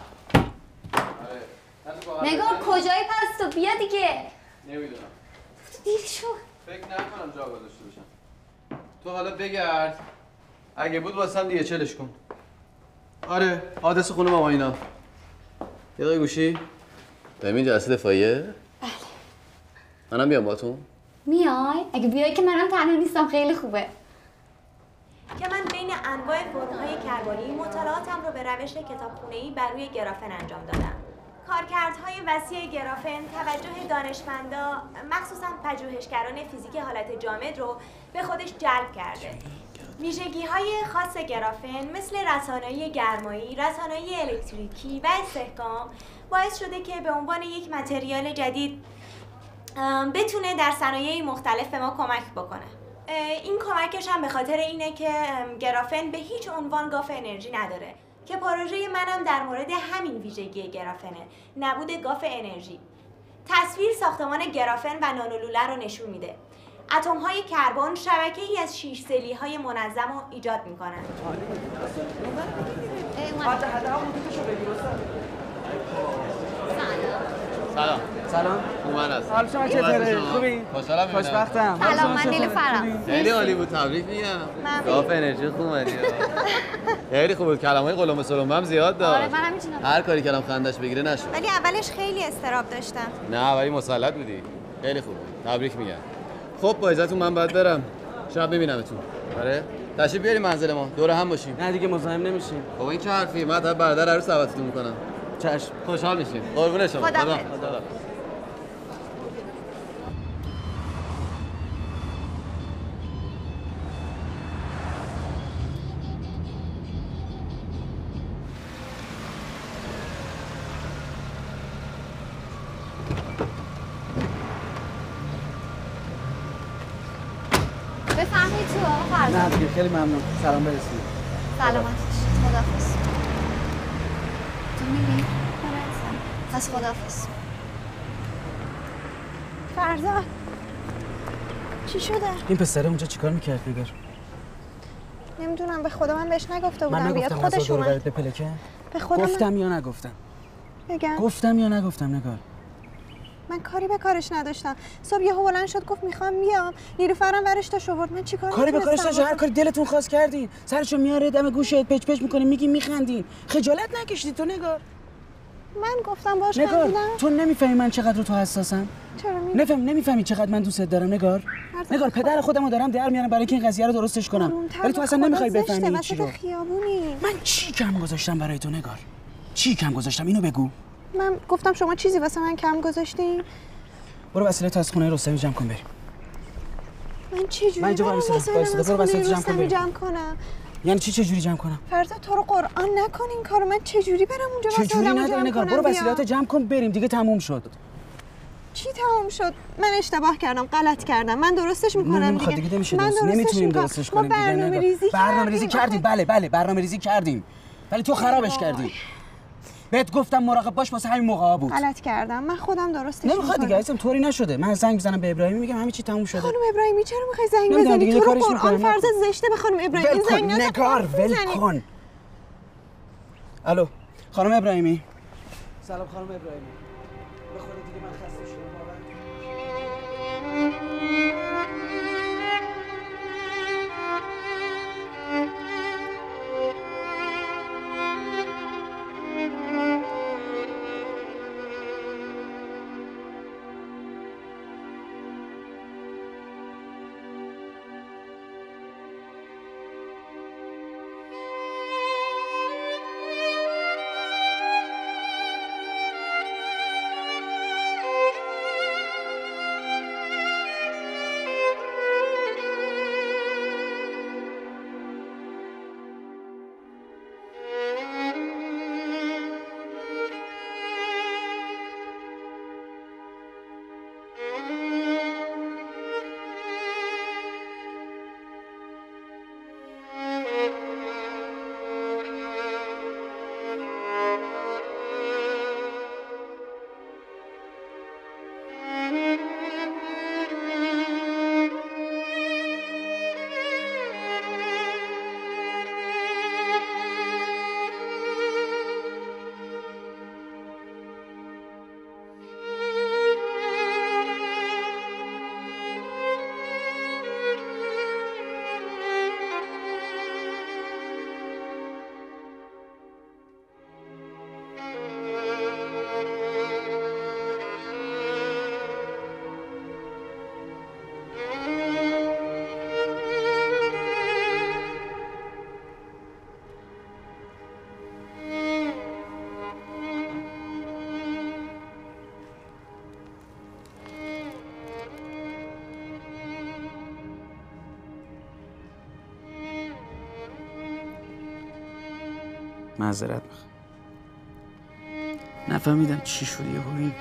نگار کجایی پس تو بیا دیگه. نمیدونم. دیر شد. فکر نکنم جا گذاشته باشم. تو حالا بگرد. اگه بود واسم دیگه چلش کن. آره آدرس خونه ماما اینا. یه دقیقه گوشی. ببین جلسه دفاعیه؟ بله. منم بیام باتون؟ میای؟ اگه بیای که منم تنها نیستم خیلی خوبه. که من بین انواع فرم‌های کرباری مطالعاتم رو به روش کتابخونه‌ای بر روی گرافن انجام دادم. کارکردهای وسیع گرافن توجه دانشمندا مخصوصا پژوهشگران فیزیک حالت جامد رو به خودش جلب کرده. ویژگی‌های خاص گرافن مثل رسانایی گرمایی، رسانایی الکتریکی و استحکام باعث شده که به عنوان یک متریال جدید بتونه در صنایع مختلف به ما کمک بکنه. این کمکش هم به خاطر اینه که گرافن به هیچ عنوان گاف انرژی نداره که پروژه منم در مورد همین ویژگی گرافنه، نبود گاف انرژی. تصویر ساختمان گرافن و نانولوله رو نشون میده. اتم‌های کربن شبکه‌ای از شیش سلی‌های منظم رو ایجاد می‌کنن. سلام. سلام. اومد است. حال شما چطوره؟ خوبی؟ خوشحالم می‌بینم. خوشبختم. سلام، من نیلوفرم. خیلی عالی بود، تبریک میگم. گاف انرژی خوب اومدی. خیلی خوب بود. کلمه‌های قلم و سلم هم زیاد داشت. آره منم می‌تونم. هر کاری کردم خندش بگیره نشد. ولی اولش خیلی استراب داشتم. نه ولی مسلط بودی. خیلی خوب. تبریک میگم. خب با اجازهتون من باید برم. شب می‌بینمتون. آره؟ تشریف بیاریم منزل ما. دور هم باشیم. نه دیگه مزاحم نمیشیم. خب این چه حرفی؟ من تا برادر عروس دعوتتون می‌کنم. چشم. خوشحال میشیم. قربون شما. خدا خدا. بفهمید تو آقا فرزاد. نه دیگه خیلی ممنون. سلام برسید. سلامت باشید. خداحافظ. تو میری؟ پس خداحافظ. فرزاد چی شده؟ این پسره اونجا چیکار میکرد نگار؟ نمیدونم، به خدا من بهش نگفته من بودم بیاد نگفتم خودش دور اومد. برات بپلکه؟ به خدا گفتم من... یا نگفتم؟ بگم گفتم یا نگفتم نگار؟ من کاری به کارش نداشتم. صبح یهو بلند شد گفت میخوام بیام. نیلوفرم ورش تا آورد. من چیکار کاری به کارش نداشت. هر کاری دلتون خواست کردین. سرشو میاره دم گوشت پچ پچ میکنه میگی میخندین. خجالت نکشیدی تو نگار؟ من گفتم باش نگار خندیدم. تو نمیفهمی من چقدر رو تو حساسم؟ چرا می؟ نفهم نمیفهمی چقدر من دوستت دارم نگار؟ نگار پدر خودمو دارم در میارم برای اینکه این قضیه رو درستش کنم. ولی تو اصلا نمیخوای بفهمی این چی رو. من چی کم گذاشتم برای تو نگار؟ چی کم گذاشتم اینو بگو. من گفتم شما چیزی واسه من کم گذاشتین؟ برو وسیله از خونه رستمی جمع کن بریم. من چه جوری من اینجا وایسادم. برو وسیله جمع کن بریم. جمع کنم. یعنی چی چه جوری جمع کنم؟ فرزاد تو رو قرآن نکن این کارو. من چه جوری برم اونجا واسه واسه جوری نداره نگار. برو وسیله‌ات جمع کن بریم دیگه تموم شد. چی تموم شد؟ من اشتباه کردم، غلط کردم. من درستش میکنم دیگه. دیگه نمیشه من درست. نمیتونیم درستش کنیم دیگه. برنامه‌ریزی برنامه‌ریزی کردیم. بله بله برنامه‌ریزی کردیم. ولی تو خرابش کردی. بهت گفتم مراقب باش واسه همین موقعا بود. غلط کردم. من خودم درستش میکنم. نمیخواد دیگه اصلا طوری نشده. من زنگ میزنم به ابراهیمی میگم همه چی تموم شده. خانم ابراهیمی چرا میخوای زنگ بزنی؟ تو رو قرآن فرزاد زشته به خانم ابراهیمی زنگ نزن. نگار ول کن. الو خانم ابراهیمی. سلام خانم ابراهیمی. به خدا دیگه من خسته شدم واقعا. معذرت میخوام. نفهمیدم چی شد یهو این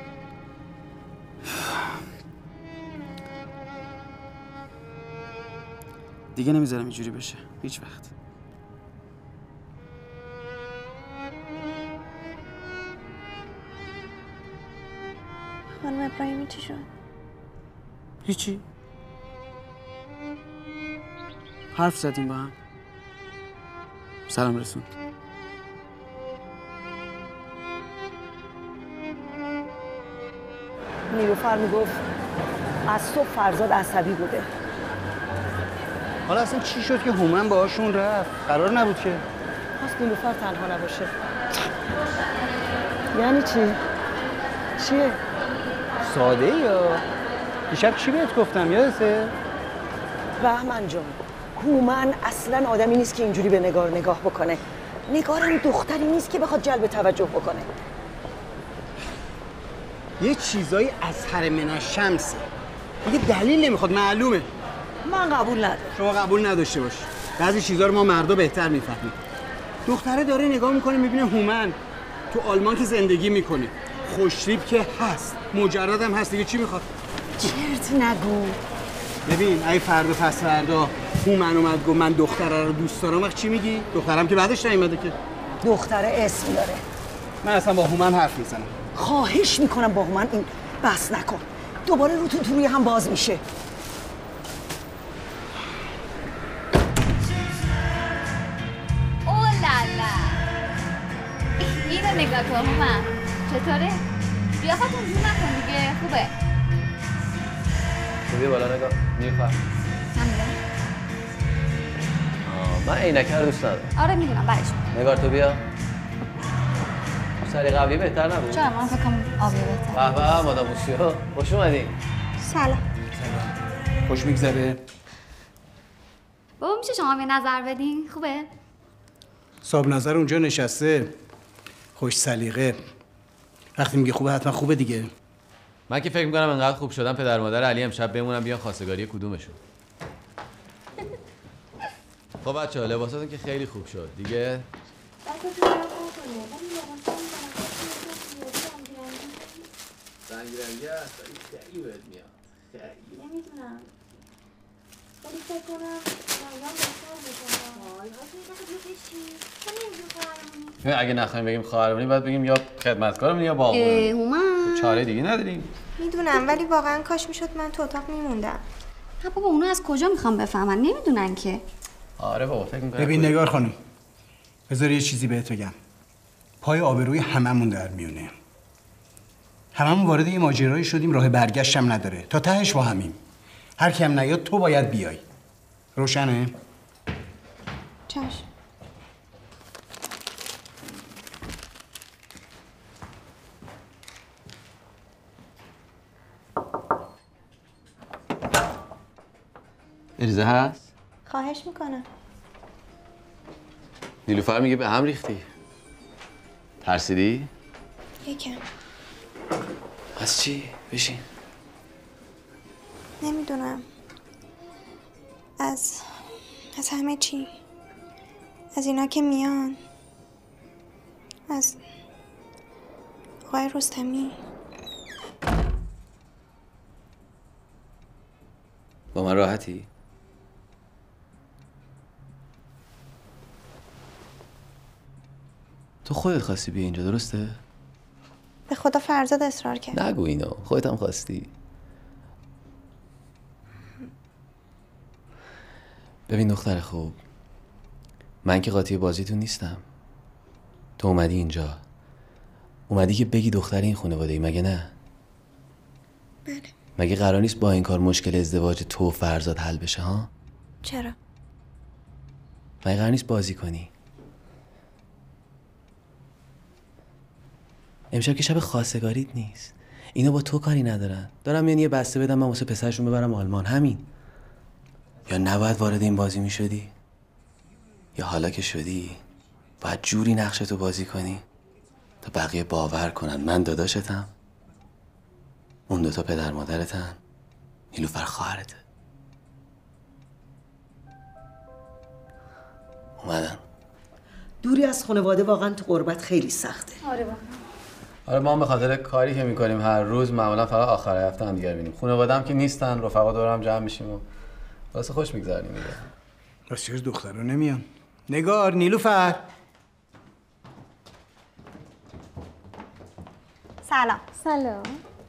دیگه نمیذارم اینجوری بشه هیچ وقت. خانم ابراهیمی چی شد؟ هیچی. حرف زدیم با هم. سلام رسوند. نیلوفر میگفت از صبح فرزاد عصبی بوده. حالا اصلا چی شد که هومن باهاشون رفت؟ قرار نبود که. پس نیلوفر تنها نباشه. یعنی چی؟ چیه؟ ساده یا دیشب چی بهت گفتم یادته؟ بهمن جان، هومن اصلا آدمی نیست که اینجوری به نگار نگاه بکنه. نگارم دختری نیست که بخواد جلب توجه بکنه. یه چیزایی از حرم الشمسه. دیگه دلیل نمیخواد، معلومه. من قبول ندارم. شما قبول نداشته باش. بعضی چیزا رو ما مردا بهتر میفهمیم. دختره داره نگاه میکنه میبینه هومن تو آلمان که زندگی میکنه. خوشتیپ که هست، مجردم هست، دیگه چی میخواد؟ چرت نگو. ببین اگه فردا پس فردا هومن اومد گفت من دختره رو دوست دارم، وقت چی میگی؟ دخترم که بعدش نیومده که. دختره اسم داره. من اصلا با هومن حرف میزنم. خواهش میکنم با هومن این بحث نکن. دوباره روتون تو روی هم باز میشه. اوه لالا اینو نگاه کن هومن چطوره؟ بیا خودتون جون نکن دیگه. خوبه بیا بالا نگاه. نیلوفر همینه. من عینکه رو دوست ندارم. آره میدونم برش نگار تو بیا. سری قبلی بهتر نبود؟ چرا من فکر کنم آبی بهتر. به به مادام موسیو خوش اومدین. سلام. خوش میگذره؟ بابا میشه شما یه نظر بدین؟ خوبه؟ صاحب نظر اونجا نشسته، خوش سلیقه. وقتی میگه خوبه حتما خوبه دیگه. من که فکر میکنم انقدر خوب شدم پدر مادر علی امشب بمونم بیان خواستگاری کدومشون. خب بچه‌ها لباساتون که خیلی خوب شد دیگه. رنگ رنگی هست ولی خیلی بهت میاد. خیلی نمیدونم. ولی فکر کنم رایان بهتر بکنم. وای هاتی نخواهی بکشی. چون نمیدون خواهرمونی. اگه نخواهیم بگیم خواهرمونی باید بگیم یا خدمتکارمونی یا باغبونی. اه هومن. چاره دیگه نداریم. میدونم ولی واقعا کاش میشد من تو اتاق میموندم. نه بابا اونا از کجا میخوام بفهمن؟ نمیدونن که. آره بابا فکر میکنم. ببین نگار خانم، بذار یه چیزی بهت بگم. پای آبروی هممون در میونه. هممون وارد یه ماجرایی شدیم، راه برگشت هم نداره. تا تهش با همیم. هر کیم نیاد تو باید بیای. روشنه؟ چشم. اجازه هست؟ خواهش میکنم. نیلوفر میگه به هم ریختی. ترسیدی؟ یکم. از چی؟ بشین. نمیدونم. از از همه چی. از اینا که میان. از آقای رستمی. با من راحتی؟ تو خودت خواستی بیا اینجا درسته؟ به خدا فرزاد اصرار کرد. نگو اینو، خودت هم خواستی. ببین دختر خوب، من که قاطی بازیتون نیستم. تو اومدی اینجا، اومدی که بگی دختر این خانواده ای، مگه نه؟ بله. مگه قرار نیست با این کار مشکل ازدواج تو و فرزاد حل بشه ها؟ چرا؟ مگه قرار نیست بازی کنی؟ امشب که شب خواستگاریت نیست. اینا با تو کاری ندارن. دارم یعنی یه بسته بدم من واسه پسرشون ببرم آلمان، همین. یا نباید وارد این بازی می شدی؟ یا حالا که شدی باید جوری نقشتو بازی کنی تا بقیه باور کنن من داداشتم، اون دوتا پدر مادرتن، نیلوفر خواهرته. اومدن دوری از خانواده واقعا تو غربت خیلی سخته. آره واقعا. آره ما به خاطر کاری که میکنیم هر روز معمولا فقط آخر هفته هم دیگه ببینیم. خانواده هم که نیستن، رفقا دور هم جمع میشیم و واسه خوش میگذرونیم دیگه. راست چرا دخترا نمیان؟ نگار، نیلوفر. سلام. سلام.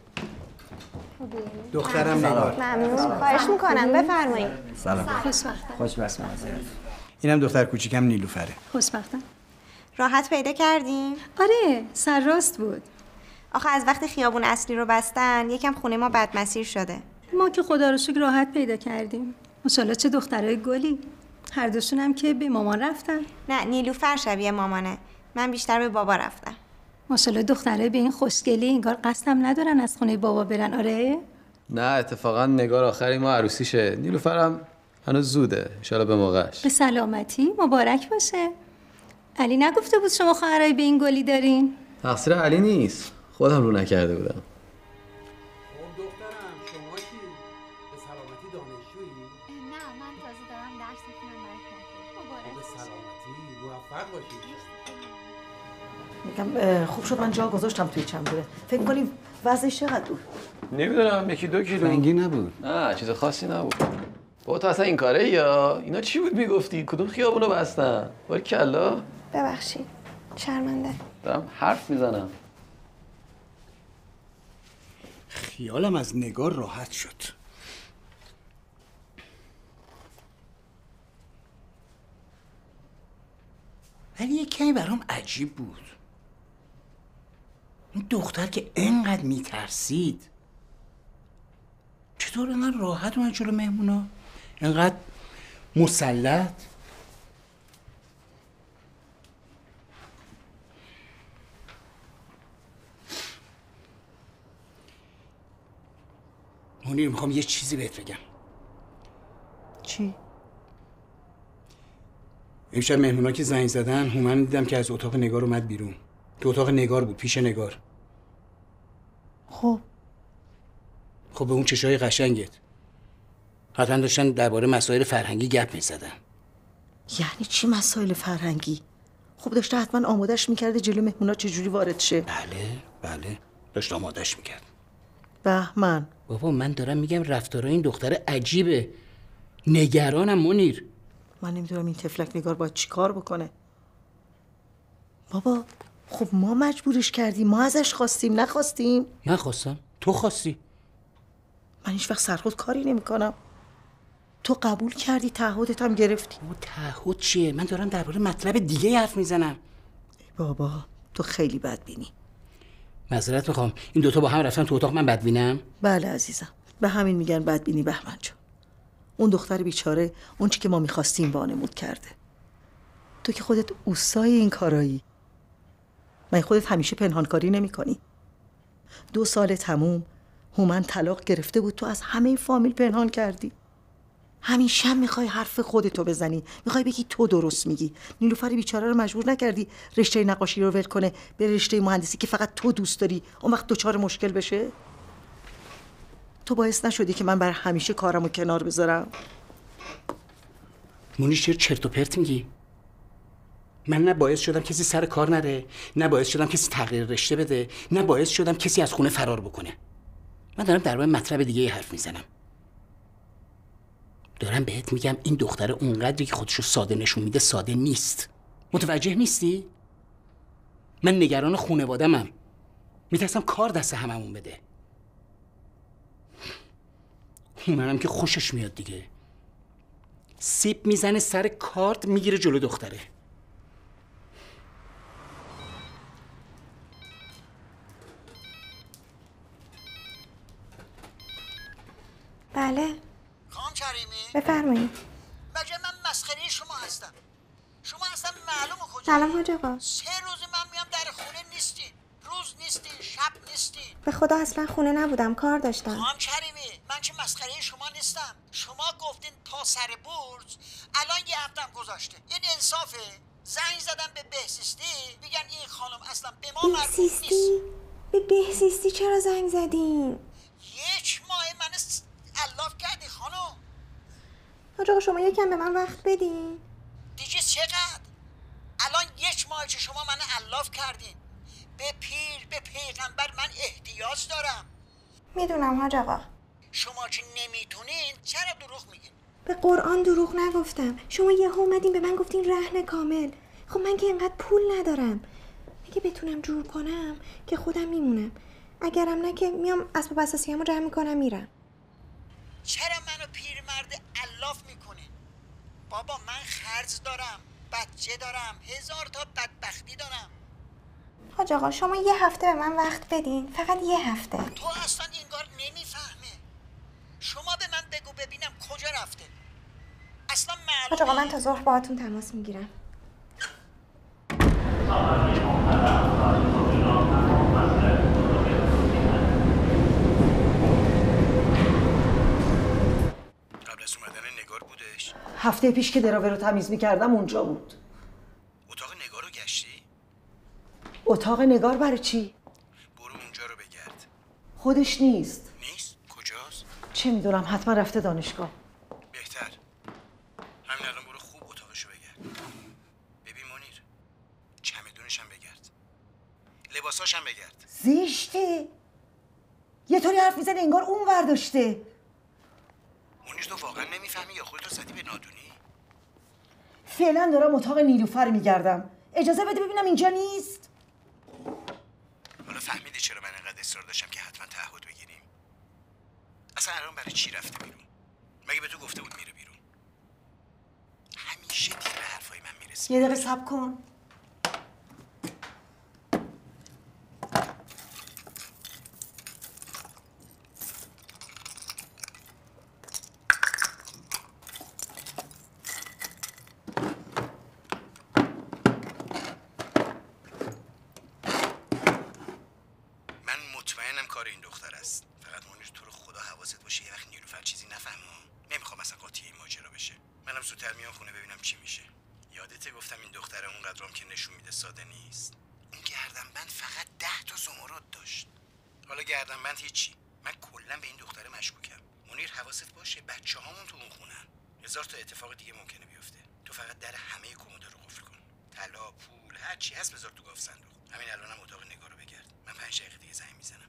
دخترم نگار. ممنون. خواهش میکنم بفرمایید. سلام. خوشبختم. خوشبختم معذرت. اینم دختر کوچیکم نیلوفره. خوشبختم. راحت پیدا کردیم؟ آره سرراست بود. آخه از وقتی خیابون اصلی رو بستن یکم خونه ما بدمسیر شده. ما که خدا رو شکر راحت پیدا کردیم. ماشاءالله چه دخترای گلی. هر دوشون هم که به مامان رفتن. نه نیلوفر شبیه مامانه. من بیشتر به بابا رفتم. ماشاءالله دخترای به این خوشگلی انگار قصدم ندارن از خونه بابا برن. آره؟ نه اتفاقا نگار آخری ما عروسیشه. نیلوفرم هنوز زوده. ان شاءالله به موقعش. به سلامتی. مبارک باشه. علی نگفته بود شما خواهرای به این گلی دارین؟ تقصیر علی نیست. خودم رو نکرده بودم. خب دخترم شما کی؟ به سلامتی دانشجویی؟ نه من تازه دارم درس میخونم برای کنکور. مبارک به سلامتی موفق باشید. میگم خوب شد من جا گذاشتم توی چمدونه. فکر کنیم وزنش چقدر بود؟ نمیدونم یکی دو کیلو. رنگی نبود. نه چیز خاصی نبود. بابا تو اصلا این کاره یا اینا چی بود میگفتی؟ کدوم خیابونو بستن؟ باری کلا. ببخشید. شرمنده. دارم حرف میزنم. خیالم از نگار راحت شد. ولی یه کمی برام عجیب بود. اون دختر که انقدر میترسید چطور انقدر راحت اومد جلو مهمونا؟ انقدر مسلط؟ منیر میخوام یه چیزی بهت بگم. چی؟ امشب مهمونا که زنگ زدن هومن دیدم که از اتاق نگار اومد بیرون. تو اتاق نگار بود، پیش نگار. خب خب به اون چشای قشنگت حتما داشتن درباره مسائل فرهنگی گپ میزدن. یعنی چی مسائل فرهنگی؟ خب داشته حتما آمادش میکرده جلو مهمونا چجوری وارد شه. بله بله داشت آمادش میکرد. بهمن بابا من دارم میگم رفتارای این دختر عجیبه. نگرانم منیر. من نمیدونم این تفلک نگار باید چی کار بکنه. بابا خب ما مجبورش کردیم، ما ازش خواستیم نخواستیم. من خواستم، تو خواستی. من هیچ وقت سرخود کاری نمیکنم. تو قبول کردی، تعهدت هم گرفتی. او تعهد چیه؟ من دارم درباره مطلب دیگه حرف میزنم. بابا تو خیلی بدبینی. معذرت میخوام، این دوتا با هم رفتن تو اتاق من بدبینم؟ بله عزیزم، به همین میگن بدبینی بهمن جان. اون دختر بیچاره اون چی که ما میخواستیم وانمود کرده. تو که خودت اوستای این کارایی. من خودت همیشه پنهانکاری نمی کنی. دو سال تموم هومن طلاق گرفته بود، تو از همه فامیل پنهان کردی. همیشه میخوای حرف خودتو بزنی، میخوای بگی تو درست میگی. نیلوفر بیچاره رو مجبور نکردی رشته نقاشی رو ول کنه به رشته مهندسی که فقط تو دوست داری، اون وقت دچار مشکل بشه. تو باعث نشدی که من بر همیشه کارمو کنار بذارم. مونی چرا چرت و پرت میگی؟ من نه باعث شدم کسی سر کار نره، نه باعث شدم کسی تغییر رشته بده، نه باعث شدم کسی از خونه فرار بکنه. من دارم درباره مطلب دیگه حرف میزنم. دارم بهت میگم این دختر اونقدری که خودشو ساده نشون میده ساده نیست. متوجه نیستی؟ من نگران خانواده‌ام. میترسم کار دست هممون بده. منم که خوشش میاد دیگه. سیب میزنه سر کارت میگیره جلو دختره. بله. خانم کریمی بفرمایید. مگه من مسخره شما هستم؟ شما اصلا معلومه کجا؟ سلام حاج آقا. سه روز من میام در خونه نیستین. روز نیستین، شب نیستین. به خدا اصلا خونه نبودم، کار داشتم. خانم کریمی من که مسخره شما نیستم. شما گفتین تا سر برج، الان یه هفتم گذاشته. این انصافه؟ زنگ زدم به بهزیستی میگن این خانم اصلا به ما مربوط نیست. به بهزیستی چرا زنگ زدین؟ یک ماه من الاف کردی خانم. حاج آقا شما یکم به من وقت بدین. دیگه چقدر؟ الان یه شش ماه که شما من الاف کردین. به پیر به پیغمبر من احتیاج دارم. میدونم حاج آقا. شما که نمیتونین چرا دروغ میگین؟ به قرآن دروغ نگفتم. شما یهو اومدین به من گفتین رهن کامل. خب من که اینقدر پول ندارم. اگه بتونم جور کنم که خودم میمونم. اگرم نه که میام اسباب اساسیامو جمع میکنم میرم. چرا منو پیرمرد الاف میکنین؟ بابا من خرج دارم، بچه دارم، هزار تا بدبختی دارم. حاج آقا شما یه هفته به من وقت بدین، فقط یه هفته. تو اصلا انگار نمیفهمه. شما به من بگو ببینم کجا رفته. اصلا معلومه. حاج آقا من تا ظهر باهاتون تماس میگیرم. قبل از اومدن نگار بودش؟ هفته پیش که دراوه رو تمیز میکردم اونجا بود. اتاق نگار رو گشتی؟ اتاق نگار برای چی؟ برو اونجا رو بگرد. خودش نیست. نیست؟ کجاست؟ چه میدونم، حتما رفته دانشگاه. بهتر. همین الان برو خوب اتاقشو بگرد. ببین منیر، چمدونش هم بگرد. لباساش هم بگرد. زشته. یه طوری حرف میزنه انگار اون ورداشته. منیر تو واقعا نمیفهمی یا خودتو زدی به نادونی؟ فعلا دارم اتاق نیلوفر میگردم. اجازه بده ببینم اینجا نیست. حالا فهمیدی چرا من انقدر اصرار داشتم که حتما تعهد بگیریم؟ اصلا الان برای چی رفته بیرون؟ مگه به تو گفته بود میره بیرون؟ همیشه دیر به حرفای من میرسی. یه دقیقه صبر کن. مطمئنم کار این دختر است. فقط منیر تو رو خدا حواست باشه یه وقت نیلوفر چیزی نفهمه. نمیخوام اصلا قاطی این ماجرا بشه. منم زودتر میام خونه ببینم چی میشه. یادته گفتم این دختر اونقدرام که نشون میده ساده نیست. اون گردنبند فقط ده تا زمرد داشت. حالا گردنبند هیچی. من کلا به این دختر مشکوکم. منیر حواست باشه بچه‌هامون تو اون خونن. هزار تا اتفاق دیگه ممکنه بیفته. تو فقط در همه کمودا رو قفل کن. طلا، پول، هر چی هست بذار تو گاف صندوق. همین الانم اتاق نگار رو بگرد. من پنج دقیقه دیگه زنگ میزنم.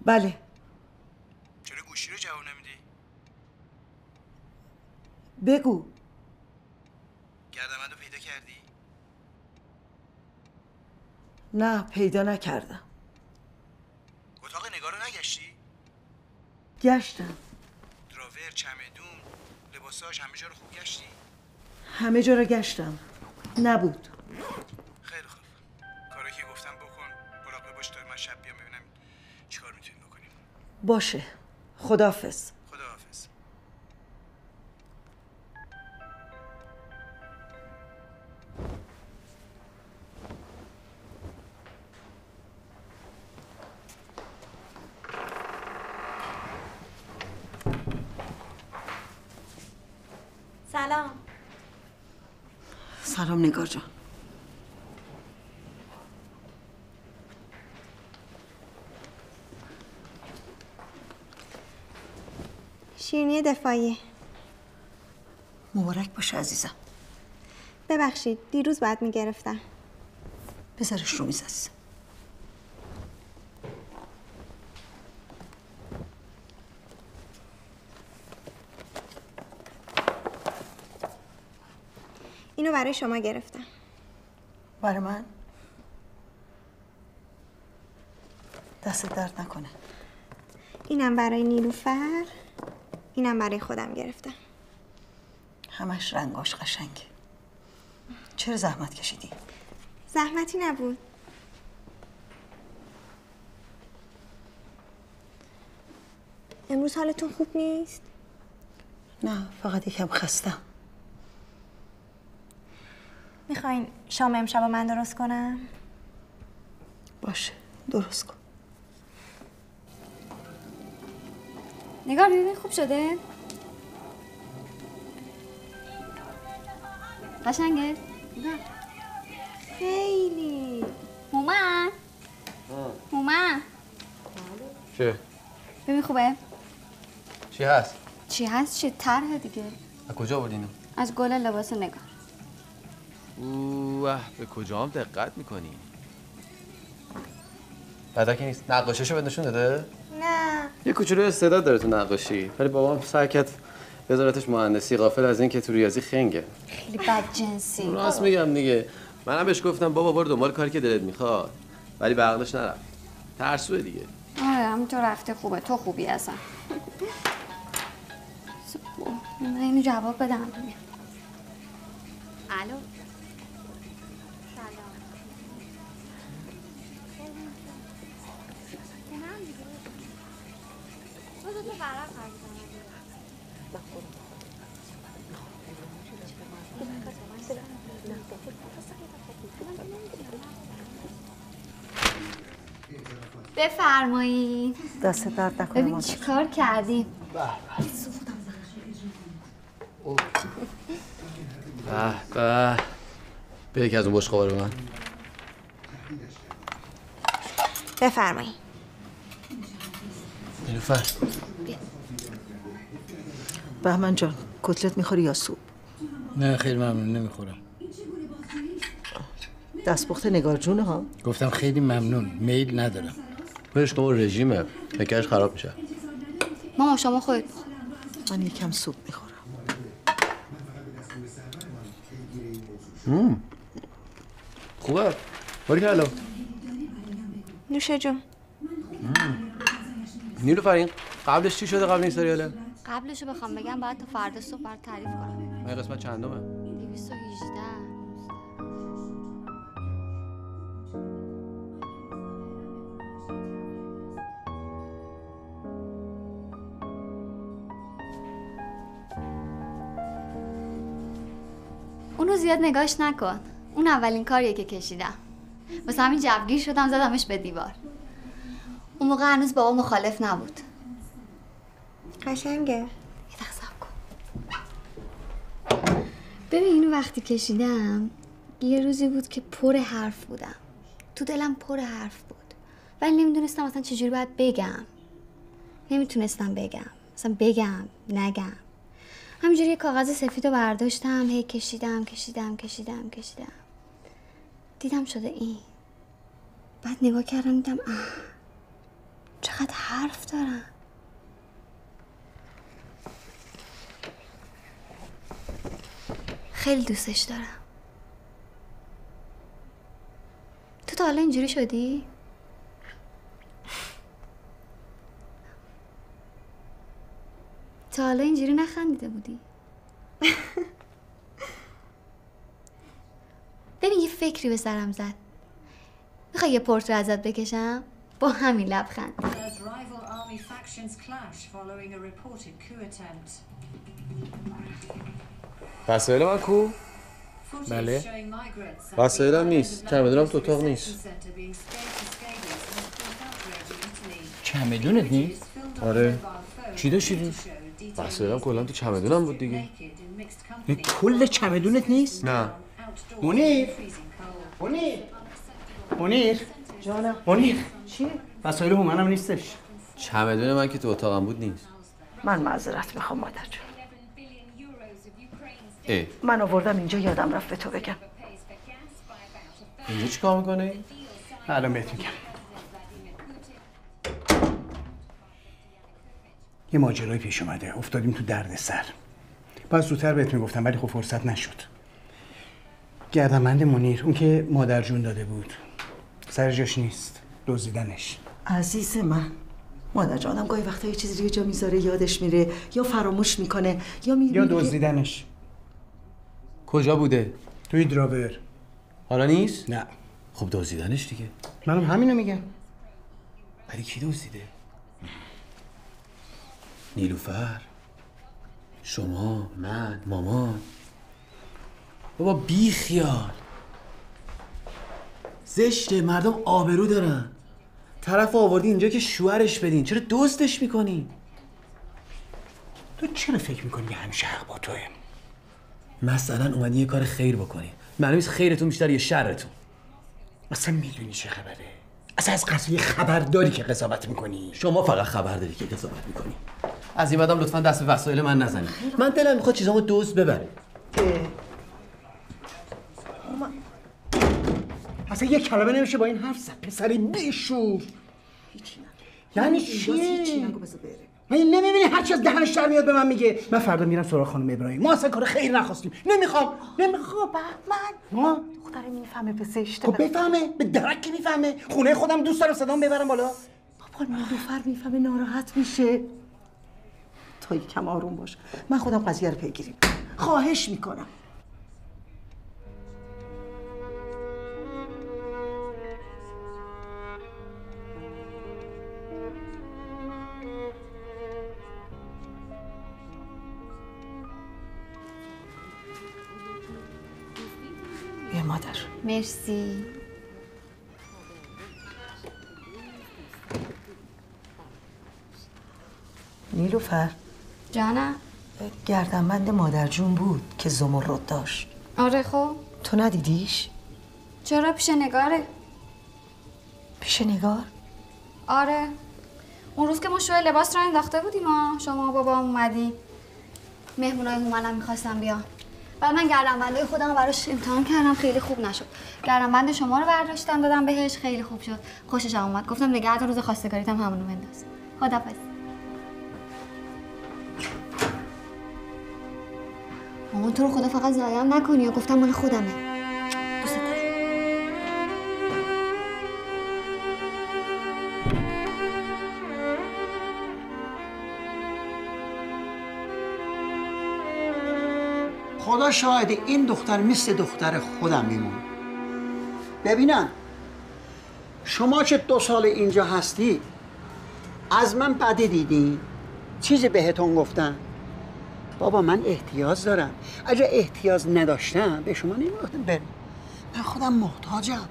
بله. چرا گوشی رو جواب نمیدی؟ بگو. گردنبندو پیدا کردی؟ نه پیدا نکردم. اتاق نگار رو نگشتی؟ گشتم. دراور، چمدون، لباساش همه جا رو خوب گشتی؟ همه جا رو گشتم. نبود. خیلی خوب. کاری که گفتم بکن. مراقب باش تا من شب بیام ببینم چیکار میتونیم بکنیم. باشه. خداحافظ. خداحافظ. سلام. سلام نگار جان. شیرینی دفاعی. مبارک باشه عزیزم. ببخشید دیروز باید میگرفتم. بذارش رو میز عزیزم. اینو برای شما گرفتم. برای من؟ دست درد نکنه. اینم برای نیلوفر، اینم برای خودم گرفتم. همش رنگاش قشنگه. چرا زحمت کشیدی؟ زحمتی نبود. امروز حالتون خوب نیست؟ نه فقط یکم خستم. میخواین شام امشب رو من درست کنم؟ باشه درست کن. نگار ببین خوب شده؟ قشنگه؟ نه خیلی. مومن مومن چه؟ ببین خوبه؟ چی هست؟ چی هست؟ چی طرح دیگه؟ از کجا آوردی اینو؟ از گل لباس نگار. اوه به کجا هم دقت میکنی؟ بعدا که نیست نقاشیشو بهت نشون داده؟ نه. یه کوچولو استعداد داره تو نقاشی ولی بابام سعی کرد بذارتش مهندسی غافل از این که تو ریاضی خنگه. خیلی بدجنسی. راست میگم دیگه. منم بهش گفتم بابا برو دنبال کاری که دلت میخواد ولی به عقلش نرفت. ترسوه دیگه. آره همینطور رفته خوبه. تو خوبی اصلا. من اینو جواب بدم. الو. بفرمایید. دست درد نکنه. ببین چی کار کردیم. به به به یکی از اون بشقابا رو من. بفرمایید. نیلوفر بهمن جان کتلت میخوری یا سوپ؟ نه خیلی ممنون نمیخورم. دستپخت نگار جونه ها؟ گفتم خیلی ممنون میل ندارم. برش کن رژیمه شکرش خراب میشه. ماما شما خودت. من یکم سوپ میخورم. مم. خوبه. باری کلا. نوشه جون. نیلوفر این قبلش چی شده قبل این سریاله؟ قبلشو بخوام بگم باید تا فردا صبح برات تعریف کنم. این قسمت چندمه؟ دویست و هجده. اونو زیاد نگاش نکن. اون اولین کاریه که کشیدم. واسه همین جوگیر شدم زدمش به دیوار. اون موقع هنوز بابا مخالف نبود. قشنگه. یه دقیقه صبر کن. ببین اینو وقتی کشیدم یه روزی بود که پر حرف بودم. تو دلم پر حرف بود. ولی نمیدونستم اصلا چجوری باید بگم. نمیتونستم بگم. اصلا بگم نگم. همینجوری یه کاغذ سفید رو برداشتم هی کشیدم کشیدم کشیدم کشیدم دیدم شده این. بعد نگاه کردم دیدم اه چقدر حرف دارن. خیلی دوستش دارم. تو تا حالا اینجوری شدی؟ تا حالا اینجوری نخندیده بودی؟ ببین یه فکری به سرم زد. میخوای یه پورتره ازت بکشم؟ با همین لبخند. وسایل من کو؟ بله. وسایلم نیست. چمدونم تو اتاق نیست. چمدونت نیست؟ آره. چی داشتی روش؟ وسایلم کلا تو چمدونم بود دیگه. کل چمدونت نیست؟ نه. منیر منیر منیر جانم. منیر چی؟ وسایل هومنم نیستش. چمدون من که تو اتاقم بود نیست. من معذرت میخوام مادر جون. ای من آوردم اینجا یادم رفت به تو بگم. اینجا چی کار میکنه؟ الان بهت میگم. یه ماجرای پیش اومده، افتادیم تو درد سر. باز زودتر بهت میگفتم ولی خب فرصت نشد. گردنبند منیر، اون که مادر جون داده بود، سر جاش نیست، دزدیدنش. عزیز من، مادر جانم گاهی وقتا یه چیزی روی جا میذاره یادش میره یا فراموش میکنه یا می یا دزدیدنش. کجا بوده؟ توی دراور. حالا نیست؟ نه. خب دزدیدنش دیگه. منم همینو میگم. ولی کی دزدیده؟ نیلوفر، شما، من، مامان. بابا بی خیال. زشته، مردم آبرو دارن. طرف آوردی اینجا که شوهرش بدین، چرا دزدش میکنی؟ تو چرا فکر میکنی همیشه حق با توه؟ مثلا اومدی یه کار خیر بکنی، معلومه خیرتون بیشتر یا شرتون. اصلا میدونی چه خبره؟ اصلا از قضیه خبر داری که قضاوت میکنی؟ شما فقط خبر داری که قضاوت میکنی. از این بعدم لطفا دست به وسایل من نزنید. من دلم میخواد چیزامو دزد ببره. اصلا یه کلمه نمیشه با این حرف زد. پسر بیشور. یعنی چیه؟ من نمیبینی هر چی از دهنش در میاد به من میگه. من فردا میرم سراغ خانم ابراهیم. ما اصلا کار خیر نخواستیم. نمیخوام. نمیخوام. من ما دختره میفهمه به زشته. خب بفهمه. به درک میفهمه. خونه خودم دوست دارم صدام ببرم بالا. بابا نیلوفر میفهمه ناراحت میشه. تو یکم آروم باش. من خودم قضیه رو پیگیری میکنم. خواهش میکنم. بیا مادر. مرسی. نیلوفر جانم. گردنبند مادر جون بود که زمرد داشت. آره خب. تو ندیدیش؟ چرا پیش نگاره؟ پیش نگار؟ آره. اون روز که ما شوی لباس رو انداخته بودیم ها، شما بابا اومدی. مهمونای هومنم میخواستم بیان. بعد من گردنبندای خودم براش امتحان کردم، خیلی خوب نشد. گردنبند شما رو برداشتم دادم بهش، خیلی خوب شد. خوشش اومد. گفتم نگهدار روز خواستگاریت هم همونو بنداز. خدافظ. مامان تو رو خدا فقط ضایعم نکنی یا گفتم مال خودمه. دوست دارم. خدا شاهد این دختر مثل دختر خودم میمونه. ببینن شما که دو سال اینجا هستی از من بده دیدین؟ چیزی بهتون گفتن؟ بابا من احتیاج دارم. اگه احتیاج نداشتم به شما نمیگفتم بریم. من خودم محتاجم.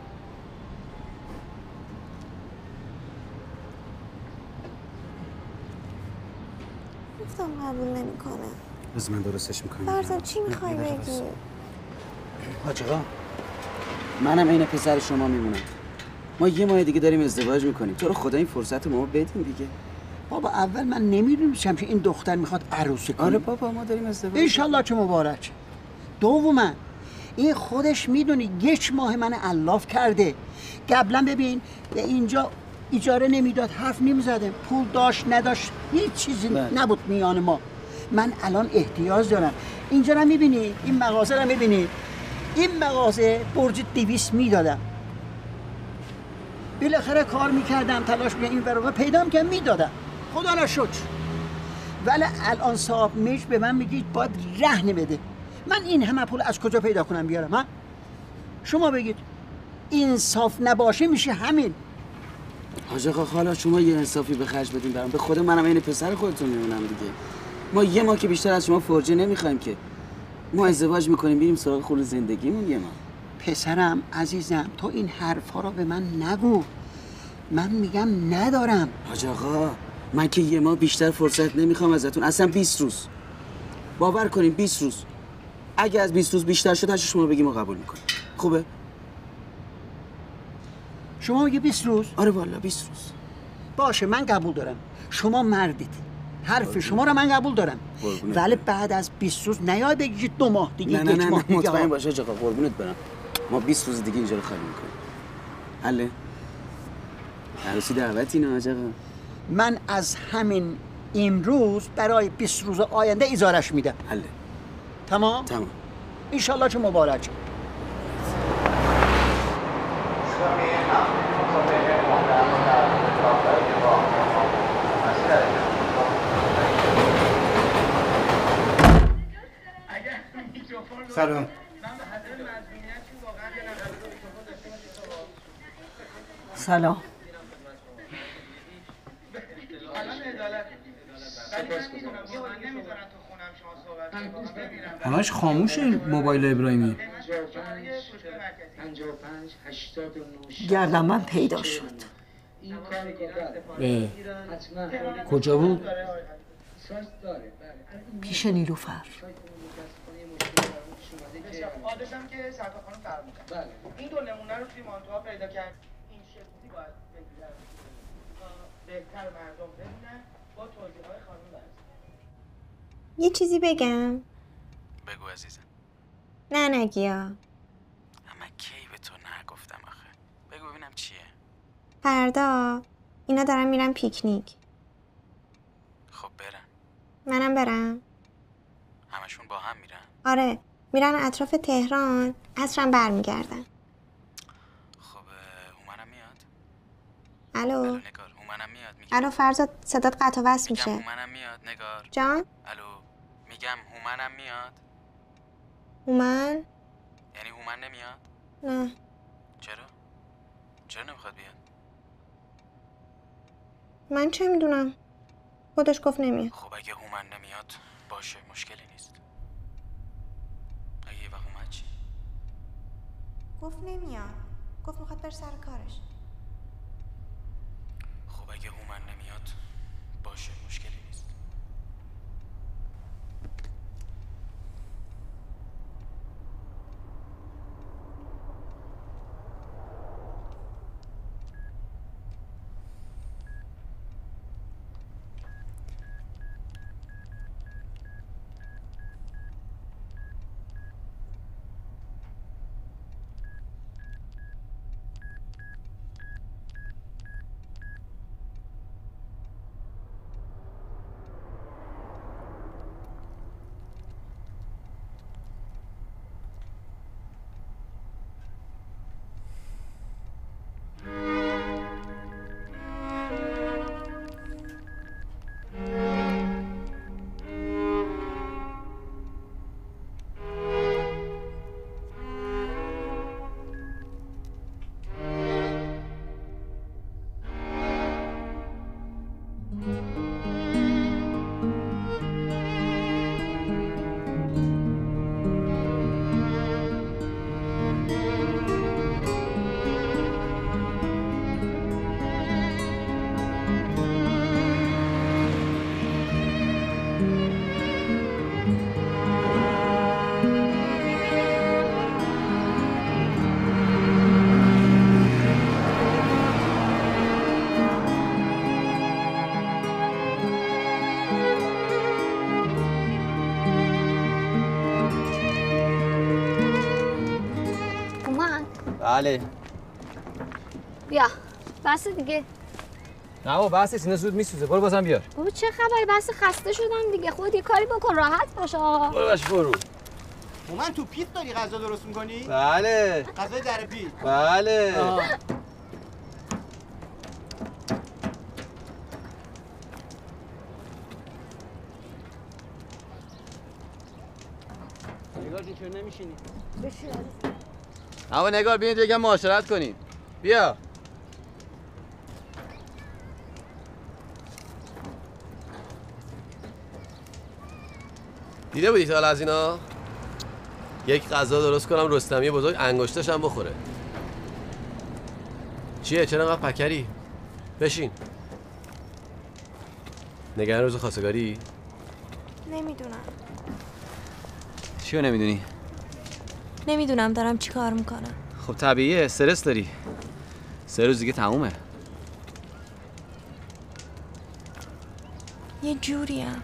گفتم قبول نمیکنه. از من درستش میکنم. برزم چی میخوای بگی؟ حاج آقا منم عین پسر شما میمونم. ما یه ماه دیگه داریم ازدواج میکنیم. تو رو خدا این فرصت ما بدین دیگه. بابا اول من نمیدونستم که این دختر میخواد عروسی کنه. آره بابا ما داریم ازدواج. انشالله که مبارک. دوما این خودش میدونی یک ماه من علاف کرده. قبلا ببین به اینجا اجاره نمیداد، حرف نمیزده، پول داشت نداشت، هیچ چیزی نبود میان ما. من الان احتیاج دارم. اینجا رو میبینی؟ این مغازه رو میبینی؟ این مغازه برج دویست میدادم. بالاخره کار میکردم، تلاش میکردم، این برابر پیدا میکردم میدادم. خدا را شکر. ولی الان صاحب میش به من میگید باید رهن بده. من این همه پول از کجا پیدا کنم بیارم ها؟ شما بگید. انصاف نباشه میشه همین. حاج آقا خالا شما یه انصافی به خرج بدین برام. به خود منم این پسر خودتون میمونم دیگه. ما یه ما که بیشتر از شما فرجه نمیخوایم که. ما ازدواج میکنیم بریم سراغ خون زندگیمون یه ما. پسرم عزیزم تو این حرفا رو به من نگو. من میگم ندارم. حاج آقا من که یه ما بیشتر فرصت نمیخوام ازتون، اصلا بیست روز. باور کنین بیست روز. اگه از بیست روز بیشتر شد هرچی شما بگی ما قبول میکنیم. خوبه؟ شما میگه بیست روز؟ آره والا بیست روز. باشه من قبول دارم. شما مردید. حرف شما رو من قبول دارم. ولی بعد از بیست روز نیای بگید دو ماه دیگه. نه نه نه, نه مطمئن باشه حاج آقا قربونت برم. ما بیست روز دیگه اینجا رو خالی میکنیم. حله؟ عروسی دعوتی نه حاج آقا. من از همین امروز برای بیست روز آینده اجارهش میدم. حله. تمام؟ تمام. ان شاء الله که مبارک. سلام. سلام. همش خاموشه این موبایل ابراهیمی. گردن من پیدا شد. اه. کجا بود؟ پیش نیلوفر. آدرسم که سرکار خانم فرمود. بله. این دو نمونه رو توی مانتوها پیدا کرد. این شکلی باید بگیرن. بهتر مردم ببینن با توضیحات خانم برسن. یه چیزی بگم؟ بگو عزیزم. نه نگیا. اما کی به تو نگفتم آخه. بگو ببینم چیه. فردا اینا دارن میرن پیکنیک. خب برن. منم برم. همشون با هم میرن. آره میرن اطراف تهران، عصرم برمیگردن. خب هومنم میاد. الو الو نگار هومنم میاد. میگم الو فرزاد صدات قطع و وصل میشه. هومنم میاد نگار. جان الو میگم هومنم میاد. هومن؟ یعنی هومن نمیاد؟ نه. چرا؟ چرا نمیخواد بیاد؟ من چه میدونم؟ خودش گفت نمیاد. خب اگه هومن نمیاد باشه مشکلی نیست. اگه یه وقت اومد چی؟ گفت نمیاد. گفت میخواد بره سر کارش. خب اگه هومن نمیاد باشه مشکلی نیست. هومن بله بیا بس دیگه نه بابا بحث سینه زود میسوزه. برو بازم بیار. بابا چه خبری؟ بس خسته شدم دیگه. خودت یه کاری بکن راحت باشه. برو باش برو. من تو پیت داری غذا درست می‌کنی؟ بله. غذای در پیت. بله. نگار جون چرا نمیشینی؟ بشین. اما نگار بیاید یکم معاشرت کنیم. بیا. دیده بودی تا حالا از اینا؟ یک غذا درست کنم رستمی بزرگ انگشتش هم بخوره. چیه؟ چرا انقدر پکری؟ بشین. نگران روز خواستگاری؟ نمیدونم. چیو نمیدونی؟ نمیدونم دارم چی کار میکنم. خب طبیعیه، استرس داری. سه روز دیگه تمومه. یه جوریم.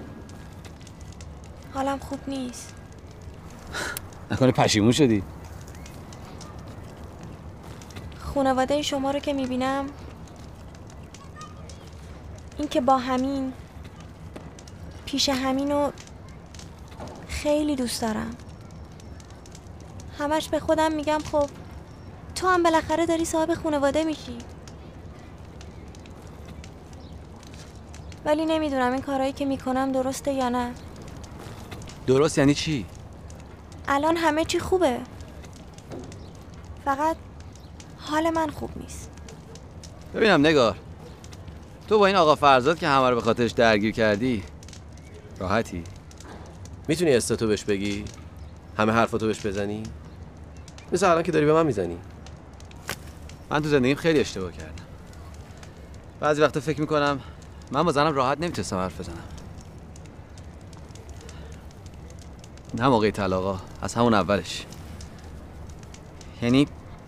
حالم خوب نیست. نکنه پشیمون شدی؟ خانواده شما رو که میبینم این که با همین پیش همینو خیلی دوست دارم. همش به خودم میگم خب تو هم بالاخره داری صاحب خانواده میشی. ولی نمیدونم این کارهایی که میکنم درسته یا نه. درست یعنی چی؟ الان همه چی خوبه. فقط حال من خوب نیست. ببینم نگار، تو با این آقا فرزاد که همه رو به خاطرش درگیر کردی راحتی؟ میتونی استاتو بهش بگی؟ همه حرفاتو بهش بزنی؟ مثل الان که داری به من میزنی. من تو زندگیم خیلی اشتباه کردم. بعضی وقتا فکر میکنم من با زنم راحت نمیتونستم حرف بزنم. نه موقع طلاقا، از همون اولش. یعنی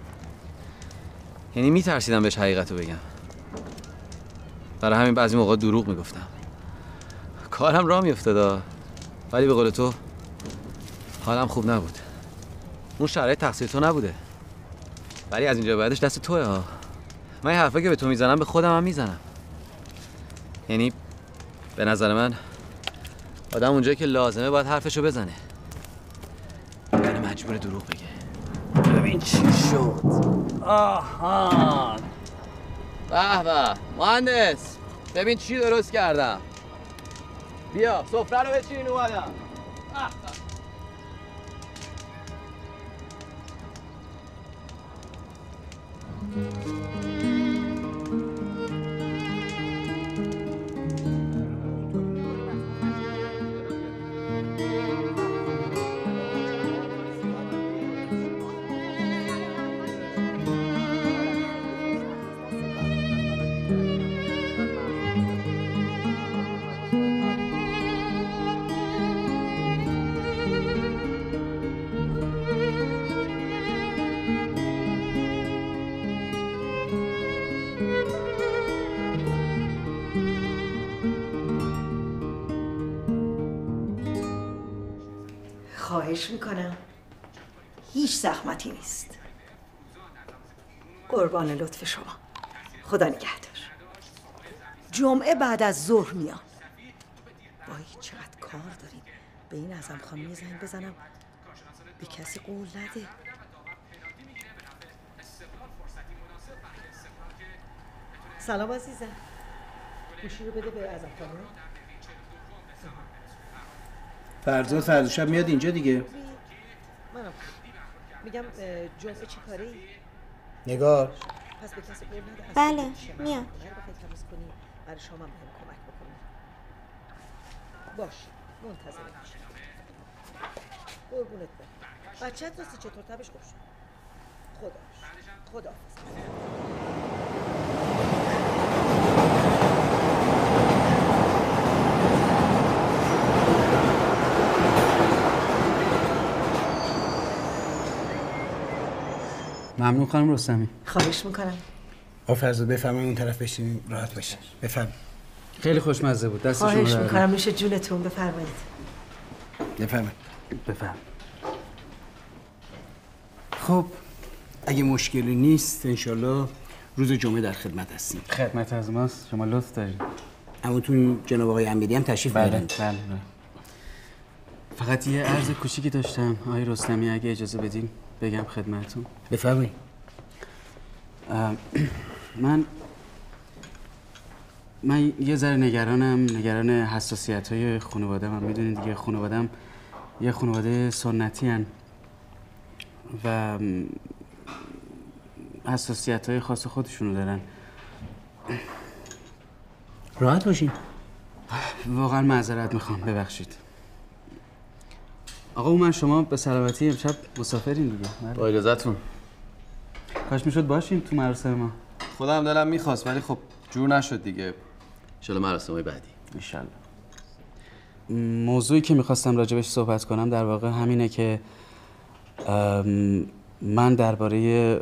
یعنی میترسیدم بهش حقیقتو بگم. برای همین بعضی موقع دروغ میگفتم. کارم راه میافتاد، ولی به قول تو حالم خوب نبود. اون شرایط تقصیر تو نبوده، ولی از اینجا بعدش دست توئه ها. من این حرفا که به تو میزنم به خودم هم میزنم. یعنی به نظر من آدم اونجایی که لازمه باید حرفشو بزنه، یعنی مجبور دروغ بگه. ببین چی شد. آها به به مهندس، ببین چی درست کردم. بیا سفره رو بچین اومدم. خواهش میکنم. هیچ زحمتی نیست. قربان لطف شما. خدا نگهدار. جمعه بعد از ظهر میام. وای چقدر کار داریم. به این اعظم خانم یه زنگ بزنم به کسی قول نده. سلام عزیزم. گوشی رو بده به اعظم خانم. فرزاد فردا شب میاد اینجا دیگه. منم میگم جمعه چی کاری؟ نگار پس به کسی قول نده. بله میام. تمیز کنی برای شما هم کمک بکنی. باش منتظر میشم. قربونت برم. بچه‌ت راستی چطور؟ تبش خوب شد؟ خدا خدا ممنون خانم رستمی. خواهش میکنم. آقا فرزاد بفرمایید اون طرف بشینید راحت باشین. بفرمایید. خیلی خوشمزه بود. دست شما خواهش درد میکنم. میشه جونتون. بفرمایید. بفرمایید. بفرمایید. خب اگه مشکلی نیست انشالله روز جمعه در خدمت هستیم. خدمت از ماست، شما لطف دارید. همونتون جناب آقای امیری هم تشریف بله بیارن. بله بله. فقط یه عرض کوچیکی داشتم آقای رستمی، اگه اجازه بدین بگم خدمتتون. بفرمایید. من من یه ذره نگرانم، نگران حساسیت‌های خانواده‌ام. میدونید دیگه خانواده‌ام یه خانواده سنتی هن و حساسیت‌های خاص خودشونو دارن. راحت باشین. واقعا معذرت میخوام، ببخشید. آقا من شما به سلامتی امشب مسافرین دیگه. با اجازهتون. کاش میشد باشین تو مراسم ما. خودم دلم میخواست ولی خب جور نشد دیگه. ان شاءالله مراسم‌های بعدی. ان شاءالله. موضوعی که میخواستم راجبش صحبت کنم در واقع همینه که من درباره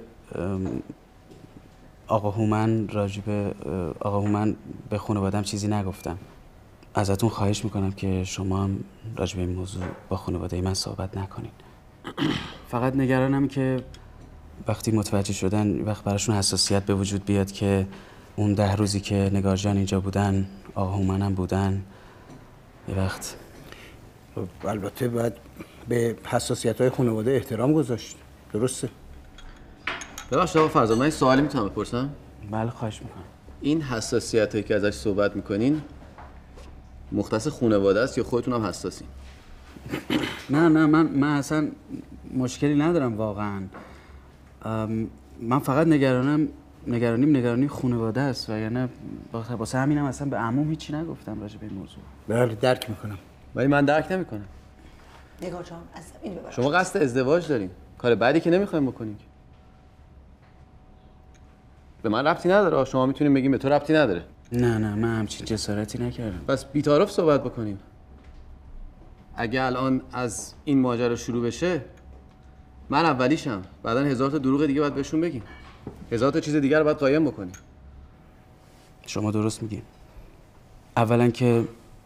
آقا هومن راجب آقا هومن به خانواده‌ام چیزی نگفتم. ازتون خواهش میکنم که شما هم راجب این موضوع با خانواده من صحبت نکنین. فقط نگرانم که وقتی متوجه شدن وقت براشون حساسیت به وجود بیاد که اون ده روزی که نگار جان اینجا بودن آقا هومن هم بودن یه وقت. البته باید به حساسیت‌های خانواده احترام گذاشت. درسته؟ ببخشید آقا فرزاد، من این سوالی میتونم بپرسم؟ بله خواهش میکنم. این حساسیتایی که ازش صحبت میکنین مختص خانواده است یا خودتون هم حساسین؟ نه نه من من اصلا مشکلی ندارم واقعا. من فقط نگرانم نگرانیم نگرانی خانواده است و یعنی واسه همینم اصلا به عموم هیچی نگفتم راجع به این موضوع. بله درک میکنم. ولی من درک نمیکنم. نگار جان از این ببر. شما قصد ازدواج دارین. کار بعدی که نمیخوایم بکنین. به من ربطی نداره. شما میتونین بگین به تو ربطی نداره. نه نه من همچین جسارتی نکردم. پس بی‌تعارف صحبت بکنیم. اگه الان از این ماجرا شروع بشه من اولیشم، بعدن هزار تا دروغ دیگه باید بهشون بگیم. هزار تا چیز دیگه رو باید قایم بکنیم. شما درست میگین. اولا که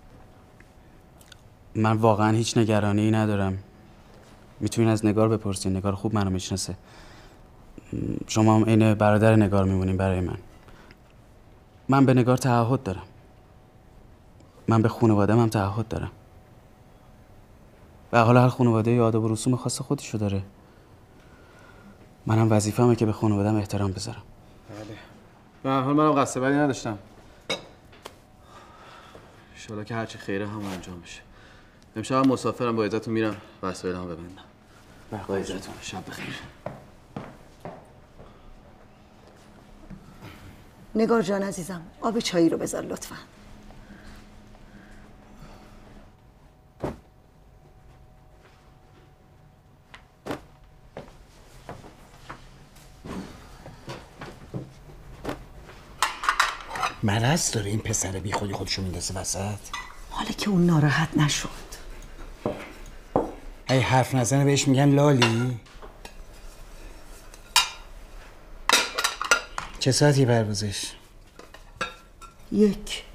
من واقعا هیچ نگرانی ندارم. میتونین از نگار بپرسین، نگار خوب منو میشناسه. شما هم عین برادر نگار میمونین برای من. من به نگار تعهد دارم. من به خانواده‌ام هم تعهد دارم. و حالا هر خانواده یه آداب و رسوم خاص خودشو داره. منم وظیفه‌مه که به خانواده‌ام احترام بذارم. بله. به هر حال منم قصد بدی نداشتم. ان شاءالله که هرچی خیره هم انجام بشه. امشب مسافرم، با اجازهتون میرم وسایلمو ببندم. با اجازهتون. شب بخیر. نگار جان عزیزم آب چایی رو بذار لطفاً. مرض داره این پسر بی خودی خودشو میندازه وسط. حالا که اون ناراحت نشد. ای حرف نزنه بهش میگن لالی. چه ساعتی پروازش؟ یک.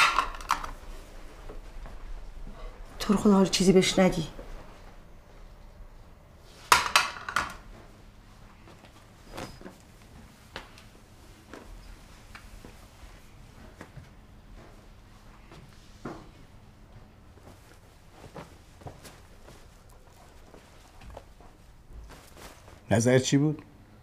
تو رو خدا حالا چیزی بهش نگی. نظر چی بود؟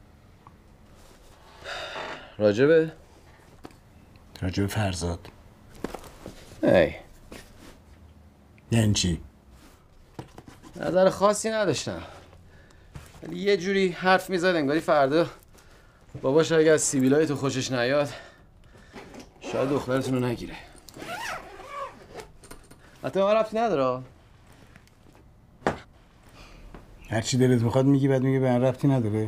راجبه؟ راجبه فرزاد. ای یعنی چی؟ نظر خاصی نداشتم، ولی یه جوری حرف میزد انگاری فردا باباش اگه از سیبیلای تو خوشش نیاد شاید دخترتون رو نگیره. حتی من ربطی نداره. هرچی دلت میخواد میگی بعد میگه به من ربطی نداره.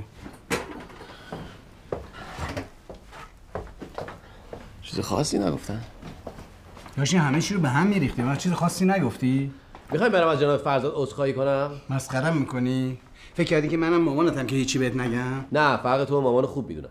چیز خاصی نگفتن؟ داشتی همه چی رو به هم میریختی، من چیز خاصی نگفتی؟ میخوای برم از جناب فرزاد عذرخواهی کنم؟ مسخره‌ام میکنی؟ فکر کردی که منم مامانتم که هیچی بهت نگم؟ نه، فرق تو مامان خوب میدونم.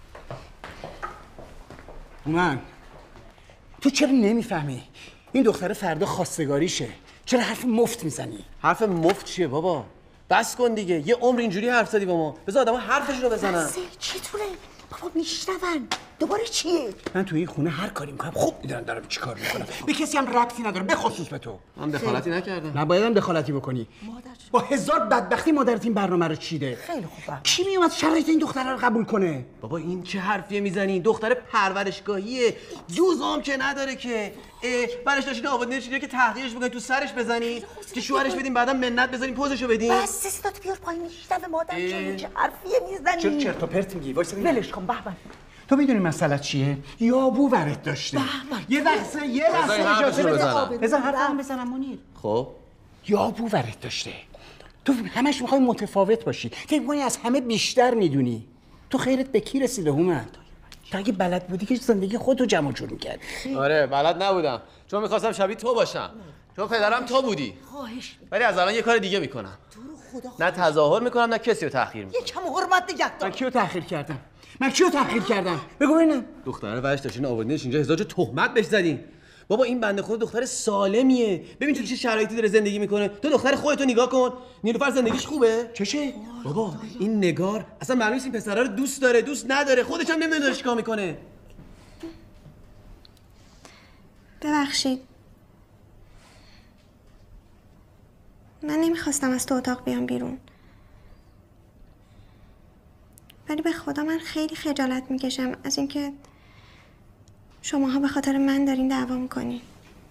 من تو چرا نمیفهمی؟ این دختر فردا خواستگاریشه. چرا حرف مفت میزنی؟ حرف مفت چیه بابا؟ بس کن دیگه، یه عمر اینجوری حرف زدی با ما. بذار آدم‌ها حرفشون رو بزنن. چطوره؟ بابا میشنون. دوباره چیه؟ من تو این خونه هر کاری میکنم خوب میدونم دارم چی کار میکنم. به کسی هم ربطی نداره به خصوص به تو. من دخالتی نکردم. نبایدم دخالتی بکنی. مادر با هزار بدبختی مادرت این برنامه رو چیده. خیلی خوبه. کی میومد شرایط این دختره رو قبول کنه؟ بابا این چه حرفیه میزنی؟ دختر پرورشگاهیه. جوزام که نداره که. برش داشتین آبادی نشینه که تحقیرش بکنین تو سرش بزنین که شوهرش بدین بعدم منت بزنین پوزشو بدین. بس صدات بیار پایین میشنوه مادر جون. چه حرفیه میزنی؟ چرا چرت و پرت میگی؟ وایس ولش کن بهمن. تو میدونی مسئله چیه؟ یابو ورت داشته. یه لحظه یه لحظه اجازه بده. بذار حرفم بزنم منیر. خب یابو ورت داشته. تو همش میخوای متفاوت باشی. فکر می‌کنی از همه بیشتر میدونی. تو خیرت به کی رسیده هومن؟ تو اگه بلد بودی که زندگی خودتو جمع جور می‌کردی. آره بلد نبودم. چون می‌خواستم شبیه تو باشم. چون پدرم تو بودی. خواهش ولی از الان یه کار دیگه میکنم. نه تظاهر میکنم نه کسی رو تحقیر میکنم. یکم حرمت نگه دار. من کیو تحقیر کردم؟ من کیو تحقیر کردم؟ بگو ببینم. دختره ورش داشتین آوردینش اینجا هزار تهمت بهش زدین. بابا این بنده خدا دختر سالمیه. ببین تو چه شرایطی داره زندگی میکنه. تو دختر خودتو نگاه کن. نیلوفر زندگیش خوبه؟ چشه؟ بابا این نگار اصلا معلومه این پسرا رو دوست داره، دوست نداره. خودش هم نمیدونه داره چیکار میکنه. ببخشید. من نمیخواستم از تو اتاق بیام بیرون. ولی به خدا من خیلی خجالت میکشم از اینکه شماها به خاطر من دارین دعوا میکنین.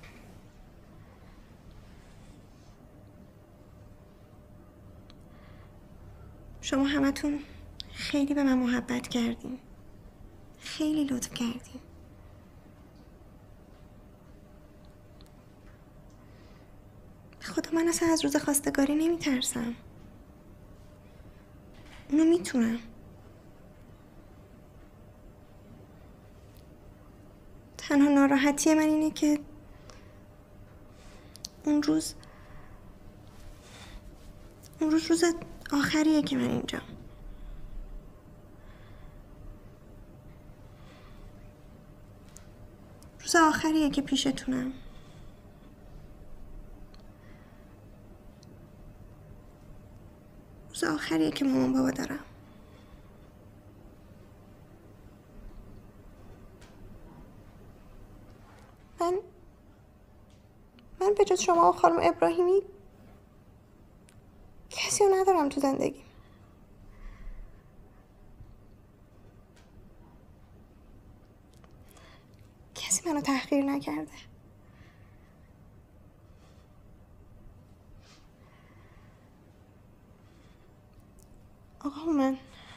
شما همتون خیلی به من محبت کردین. خیلی لطف کردین. خدا من اصلا از روز خواستگاری نمیترسم. اونو میتونم. تنها ناراحتی من اینه که اون روز اون روز روز آخریه که من اینجا. روز آخریه که پیشتونم. روز آخریه که مامان بابا دارم. من من به جز شما و خانم ابراهیمی کسی رو ندارم تو زندگی. کسی منو تحقیر نکرده. آقا من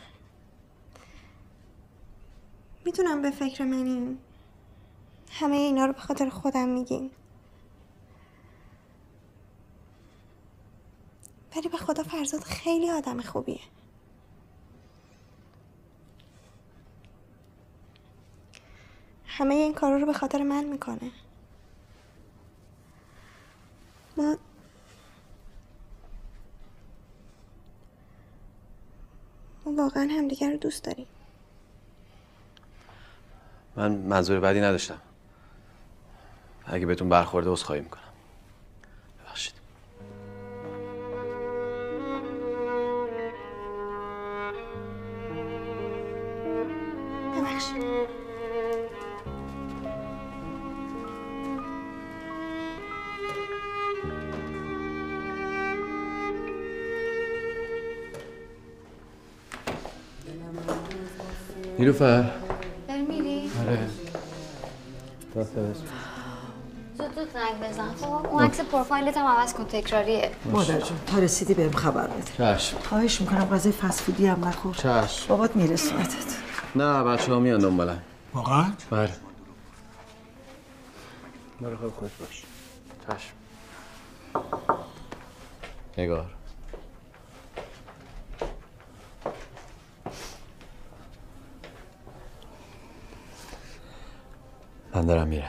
میدونم به فکر منین. همه اینا رو به خاطر خودم میگین. ولی به خدا فرزاد خیلی آدم خوبیه. همه این کارا رو به خاطر من میکنه. ما ما واقعا همدیگر رو دوست داریم. من منظور بعدی نداشتم. اگه بهتون برخورده عذرخواهی میکنم. ببخشید. ببخشید. نیلوفر داری میری؟ آره زود زود زنگ بزن. خب اون عکس پروفایلت هم عوض کن تکراریه. مادر جون تا رسیدی بهم خبر بده. چشم. خواهش میکنم غذای فست فودی هم نخور. چشم. بابات میرسونتت. نه بچه ها میان دنبالم. واقعا؟ بله. برای خوش باش. چشم. نگار من دارم میرم.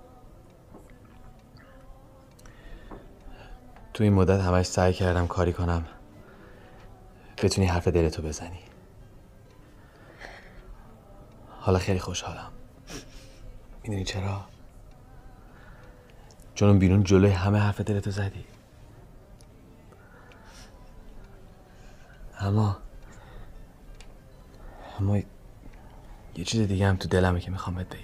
تو این مدت همش سعی کردم کاری کنم بتونی حرف دلتو بزنی. حالا خیلی خوشحالم. میدونی چرا؟ چون اون بیرون جلوی همه حرف دلتو زدی. اما اما یه چیز دیگه هم تو دلمه که میخوام بهت بگم.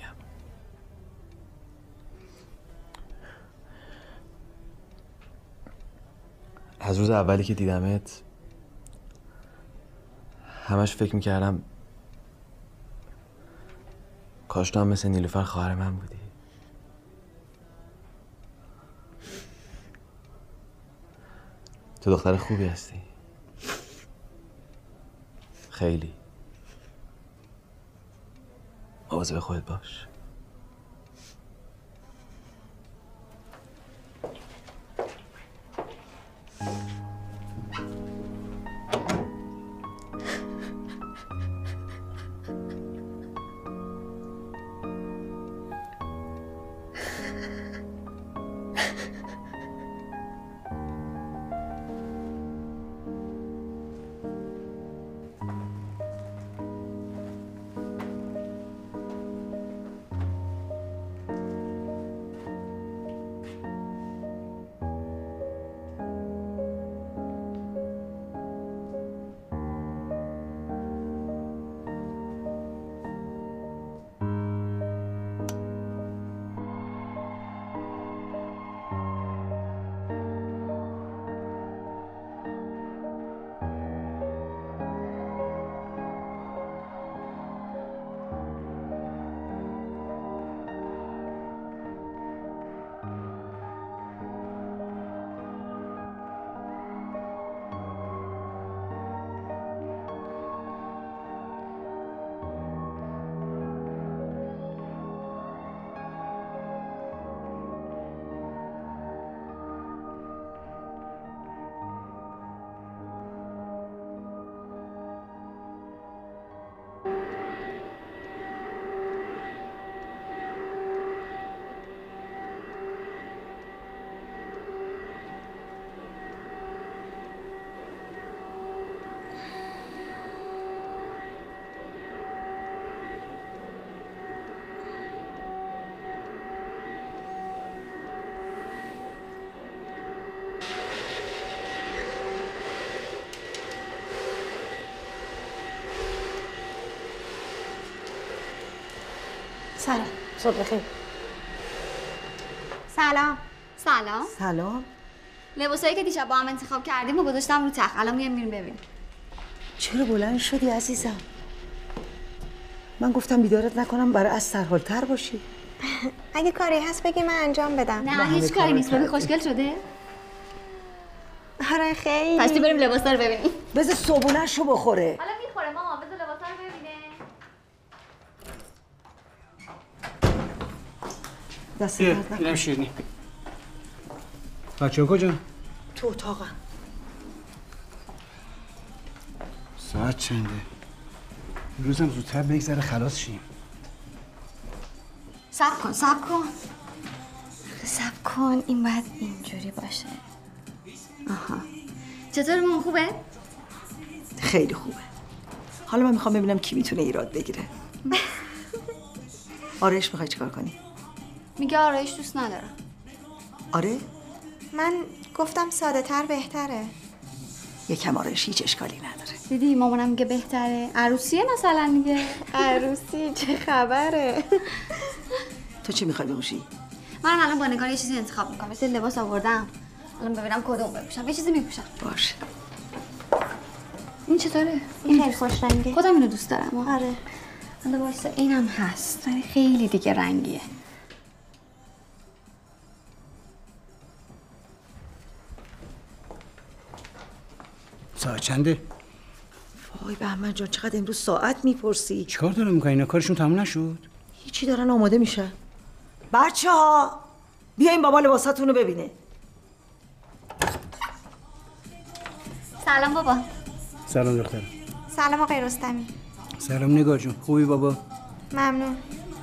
از روز اولی که دیدمت همش فکر میکردم کاش تو هم مثل نیلوفر خواهر من بودی. تو دختر خوبی هستی، خیلی. مواظب خودت باش. سلام. صبح بخیر. سلام. سلام. سلام. لباسایی که دیشب با هم انتخاب کردیم و گذاشتم رو تخت. الان میام میریم ببینیم. چرا بلند شدی عزیزم؟ من گفتم بیدارت نکنم برای از سرحال‌تر باشی. اگه کاری هست بگی من انجام بدم. نه هیچ کاری نیست. ببین خوشگل شده؟ آره خیلی. پس بریم لباسا رو ببینیم. بذار صبحونه‌شو بخوره. حالا میخوره مامان. بذار لباسا رو ببینه. دست درد نکنه. اینم شیرینی. بچه‌ها کجا؟ تو اتاقم. ساعت چنده؟ روزم زودتر بگذره خلاص شیم. صبر کن صبر کن. صبر کن این باید اینجوری باشه. آها. چطور مامان خوبه؟ خیلی خوبه. حالا من میخوام ببینم کی میتونه ایراد بگیره. آرایش میخوای چیکار کنی؟ میگه آرایش دوست ندارم. آره؟ من گفتم ساده تر بهتره. یکم آرایش هیچ اشکالی نداره. دیدی مامانم میگه بهتره. عروسیه مثلا میگه. عروسی چه خبره؟ تو چی میخوای بپوشی؟ منم الان با نگار یه چیزی انتخاب میکنم. مثل لباس آوردم. الان ببینم کدوم بپوشم. یه چیزی میپوشم. باشه. این چطوره؟ این خیلی خوش رنگه. خودم اینو دوست دارم. آره. حالا وایسا اینم هست. ولی خیلی دیگه رنگیه. ساعت چنده؟ وای بهمن جان چقدر امروز ساعت میپرسی؟ چیکار دارن میکنن اینا؟ کارشون تموم نشد؟ هیچی دارن آماده میشن. بچه ها بیاین بابا لباساتون رو ببینه. سلام بابا. سلام دخترم. سلام آقای رستمی. سلام نگار جون. خوبی بابا؟ ممنون.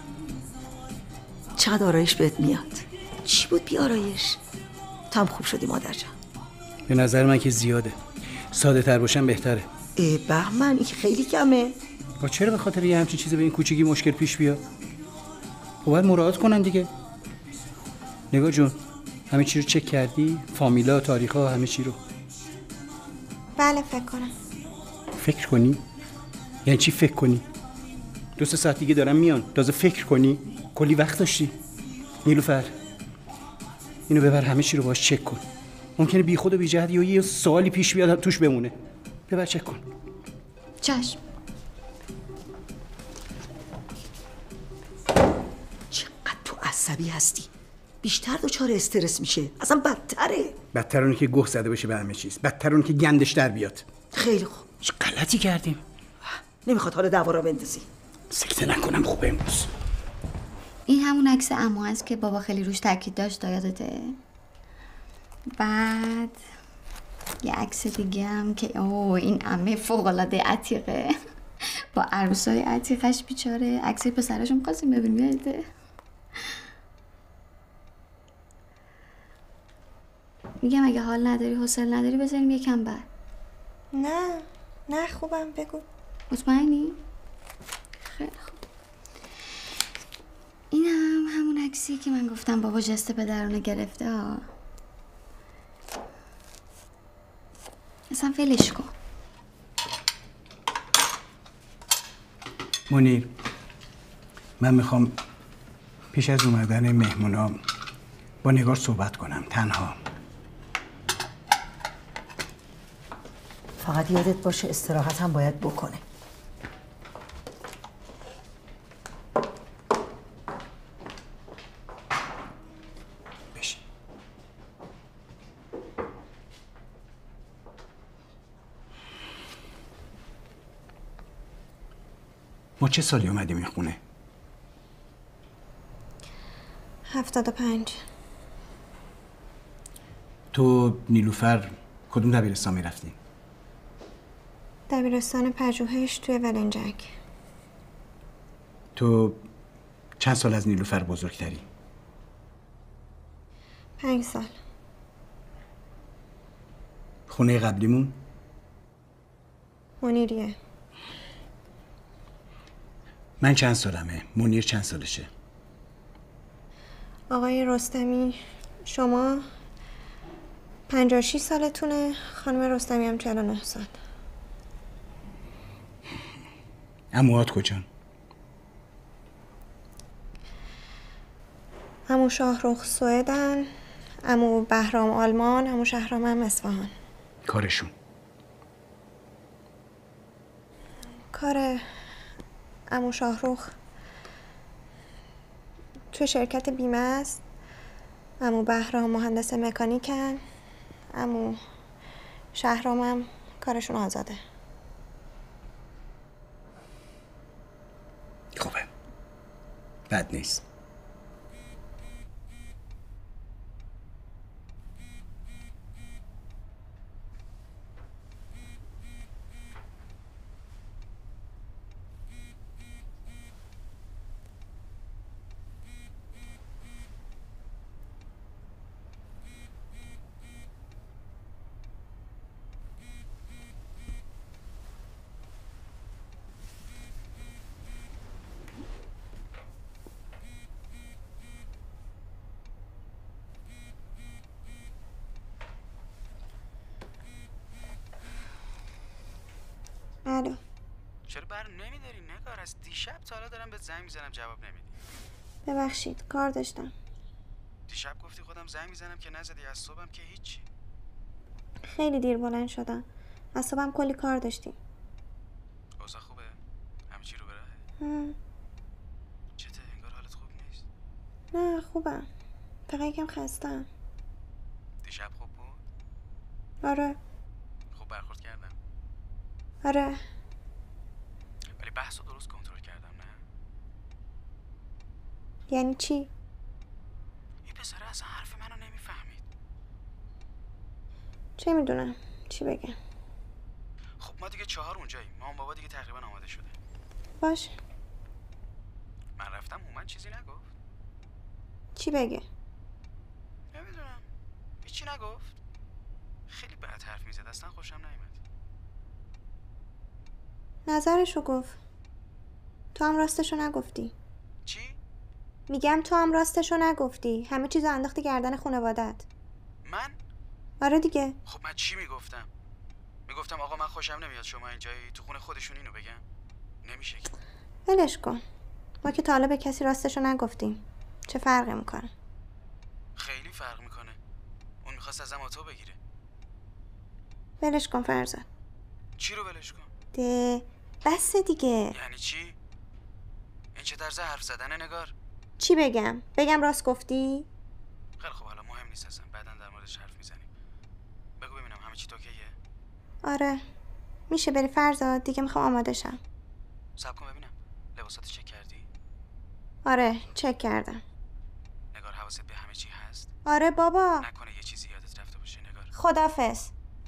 چقدر آرایش بهت میاد؟ چی بود بی آرایش؟ تو هم خوب شدی مادر جان. به نظر من که زیاده. ساده تر باشم بهتره. ای بهمن این خیلی کمه. با چرا به خاطر یه همچین چیزی به این کوچیکی مشکل پیش بیاد؟ خب باید مراعات کنن دیگه. نگاه جون همه چی رو چک کردی؟ فامیلا، تاریخا، همه چی رو؟ بله فکر کنم. فکر کنی؟ یعنی چی فکر کنی؟ دو سه ساعت دیگه دارم میان. تازه فکر کنی کلی وقت داشتی. نیلوفر اینو ببر همه چی رو باش چک کن. ممکنه بی خود و بی جهت یا یه سوالی پیش بیاد توش بمونه. ببر چک کن. چشم. چقدر تو عصبی هستی. بیشتر دچار استرس میشه. اصلا بدتره. بدتر اونه که گوه زده باشه به همه چیز. بدتر اونه که گندش در بیاد. خیلی خوب. چه غلطی کردیم. نمیخواد حالا دعوا را بندازی. سکته نکنم خوبه امروز. این همون عکس عمو است که بابا خیلی روش تاکید داشت، یادته؟ بعد یه عکس دیگه هم که اوه این عمه فوق العاده عتیقه با عروسای عتیقش بیچاره. عکس پسرشون می‌خواستیم ببینیم، یادته؟ میگم اگه حال نداری حوصله نداری بذاریم یکم بعد. نه نه خوبم، بگو. مطمئنی؟ خیلی خوب. این هم همون عکسی که من گفتم بابا جست پدرانه گرفته ها. اصلا ولش کن. منیر، من میخوام پیش از اومدن مهمونا با نگار صحبت کنم تنها. فقط یادت باشه استراحت هم باید بکنه. بشین. ما چه سالی اومدیم این خونه؟ هفتاد و پنج. تو نیلوفر کدوم دبیرستان میرفتی؟ دبیرستان پژوهش توی ولنجک. تو چند سال از نیلوفر بزرگتری؟ پنج سال. خونه قبلیمون؟ منیریه. من چند سالمه؟ منیر چند سالشه؟ آقای رستمی شما پنجاه و شش سالتونه، خانم رستمی هم چهل و نه سال. عموات کجان؟ عمو شاهرخ سوئدن، عمو بهرام آلمان، عمو شهرام هم اصفهان. کارشون؟ کار عمو شاهرخ تو شرکت بیمه است. عمو بهرام مهندس مکانیکن. عمو شهرام هم کارشون آزاده. خوبه، بد نیست. الو. چرا بر نمیداری نگار؟ از دیشب تا حالا دارم بهت زنگ میزنم جواب نمیدی. ببخشید کار داشتم. دیشب گفتی خودم زنگ میزنم که نزدی، از صبحم که هیچی. خیلی دیر بلند شدم. از صبحم کلی کار داشتیم. اوضاع خوبه؟ همه چی رو به راهه؟ چته؟ انگار حالت خوب نیست. نه خوبم. فقط یکم خستم. دیشب خوب بود؟ آره. خوب برخورد کردم. آره. ولی بحث رو درست کنترل کردم نه؟ یعنی چی؟ این پسره اصلا حرف منو نمیفهمید. چه میدونم چی بگم. خب ما دیگه چهار اونجاییم. مامان بابا دیگه تقریبا آماده شده. باشه. من رفتم اومد چیزی نگفت. چی بگه؟ نمیدونم. هیچی نگفت. خیلی بد حرف میزد، اصلا خوشم نیومد. نظرشو گفت. تو هم راستشو نگفتی. چی؟ میگم تو هم راستشو نگفتی. همه چیزو انداختی گردن خانواده‌ات. من؟ آره دیگه. خب من چی میگفتم؟ میگفتم آقا من خوشم نمیاد شما اینجایی، تو خونه خودشون اینو بگم؟ نمیشه که. ولش کن. ما که تا حالا به کسی راستشو نگفتیم. چه فرقی میکنه؟ خیلی فرق میکنه. اون میخواست ازم آتو بگیره. ولش کن فرزاد. چی رو ولش کن؟ ده بس دیگه. یعنی چی؟ این چه طرز حرف زدنه نگار؟ چی بگم؟ بگم راست گفتی؟ خیلی خوب، حالا مهم نیست اصلا، بعداً در موردش حرف میزنیم. بگو ببینم همه چی اوکیه؟ آره. میشه بری فرزاد؟ دیگه میخوام آماده شم. صبر کن ببینم. لباساتو چک کردی؟ آره، چک کردم. نگار حواست به همه چی هست؟ آره بابا. نکنه یه چیزی یادت رفته باشه نگار. خدافظ.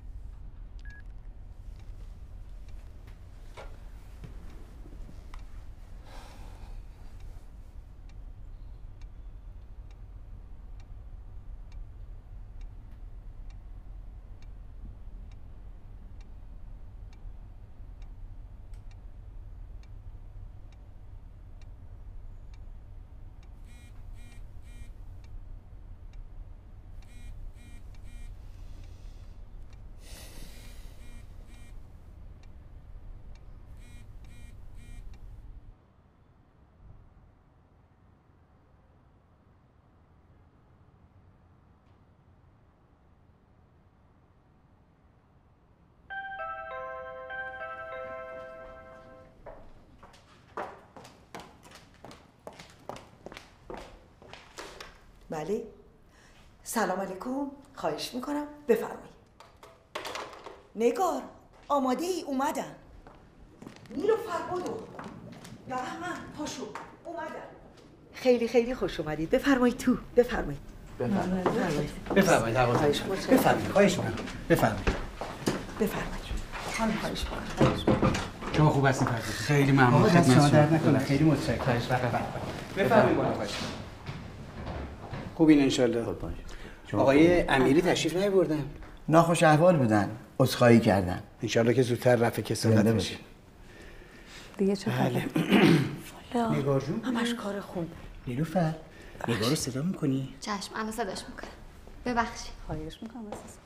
بله. سلام علیکم. خواهش میکنم بفرمایید. نگار آماده ای؟ اومدن. نیلوفر بدو. بهمن پاشو اومدن. خیلی خیلی خوش اومدید. بفرمایید تو. بفرمایید. بفرمایید. بفرمایید. خواهش میکنم. بفرمایید. خواهش میکنم. بفرمایید. بفرمایید. خانم خواهش میکنم. شما خوب هستین فرزاد؟ خیلی ممنون. خدمت شما درد نکنه. خیلی متشکرم. بفرمایید. بفرمایید. خوبین انشالله. آقای امیری تشریف نیاوردن. ناخوش احوال بودن. عذرخواهی کردن. انشالله که زودتر رفع کسالت بشه. دیگه چه بله. نگار جون همش کار خوب. نیلوفر نگار رو صدا میکنی؟ چشم الان صداش میکنم. ببخشید. خواهش میکنم عزیزم.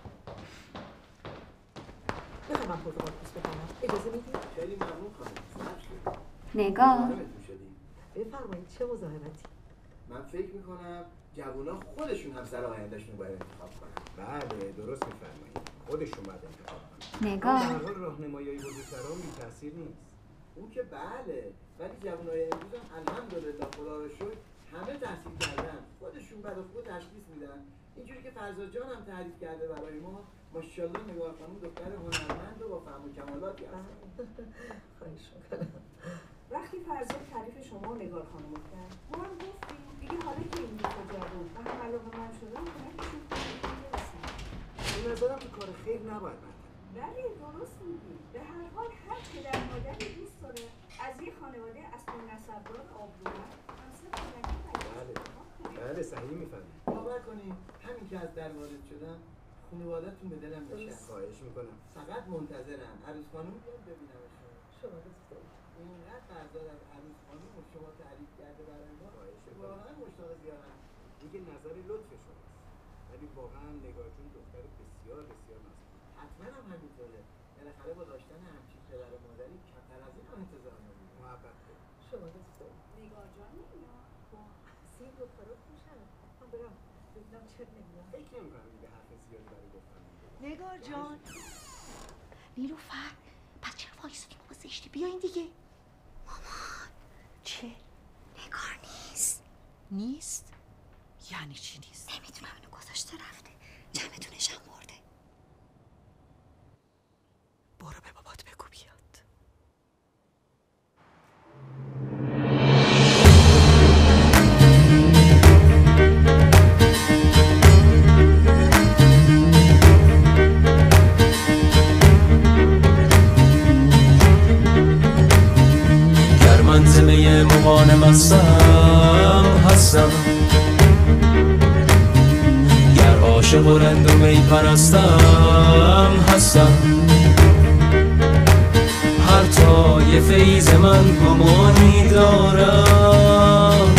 بخوام من پرتقال پوست بکنم. اجازه میدید؟ خیلی ممنون خانم. نگار. بفرمایید چه مزاحمتی؟ من فکر میکنم جوونا خودشون هم سر آیندهشون رو باید انتخاب کنن. بله درست میفرمایید. خودشون باید انتخاب کنن. نگار. در حال راهنمایی بزرگتران بی تاثیر نیست. اون که بله، ولی جوانای امروز هم الحمدلله خدا رو شکر همه تحصیل کردن. خودشون بعد از خود تشخیص میدن. اینجوری که فرزاد جان هم تعریف کرده برای ما، ماشاءالله نگار خانم دختر هنرمند و با فهم و کمالاتی هست. خواهش میکنم. وقتی فرزاد تعریف شما و نگار خانم کرد، ما هم گفتیم دیگه حالا که این دو جوان و هم علاقه من شدن کمکشون کنیم. به نظرم تو کار خیر نباید من. بله درست میگی. به هر حال هر پدر مادری دوست داره از یه خانواده اصلی نسبدار آبرومند همسر کمکی بله بله صحیح میفهمید. باور کنید همین که از در وارد شدم خانواده‌تون به دلم نشست. خواهش میکنم. فقط منتظرم عروس خانم بیاد ببینمشون. شما دوست دارید. اینقدر فرزاد از عروس خانم و شما تعریف کرده برای ما. خواهش میکنم. واقعا مشتاق زیارت. دیگه نظر لطف شماست. ولی واقعا نگار جون دختر بسیار بسیار نازنین. حتما هم همینطوره. بالاخره با داشتن همچین پدر و مادری کمتر از این هم انتظار نداریم. محبت کنید. شما دوست دارید. نگار جان نمیاد. با سی دخترات میشن. من برم. ببینم چه نمیاد. فکر نمی‌کنم این به حرف زیادی برای گفتن. نگار جان. نیلوفر پس چرا وایسادی بابا زشتی بیاین دیگه. مامان چه؟ نگار نیست. نیست؟ یعنی چی نیست؟ نمیدونم اینو گذاشته رفته. چمدونش هم برده. برو به بابات بگو بیاد. گر منظمه مغانم هستم هستم، گر عاشق و رند و می پرستم هستم، هر طایفه ای ز من گمانی دارم،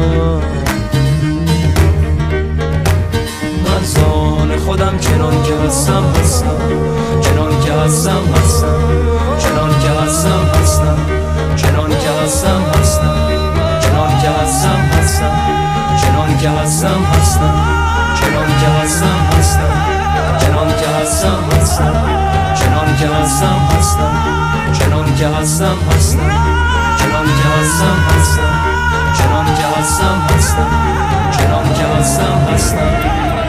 من زان خودم چنان که هستم هستم، چنان که هستم هستم، چنان که هستم هستم، چنان که هستم چنان که هستم هستم چنان که هستم هستم چنان که هستم هستم چنان که هستم هستم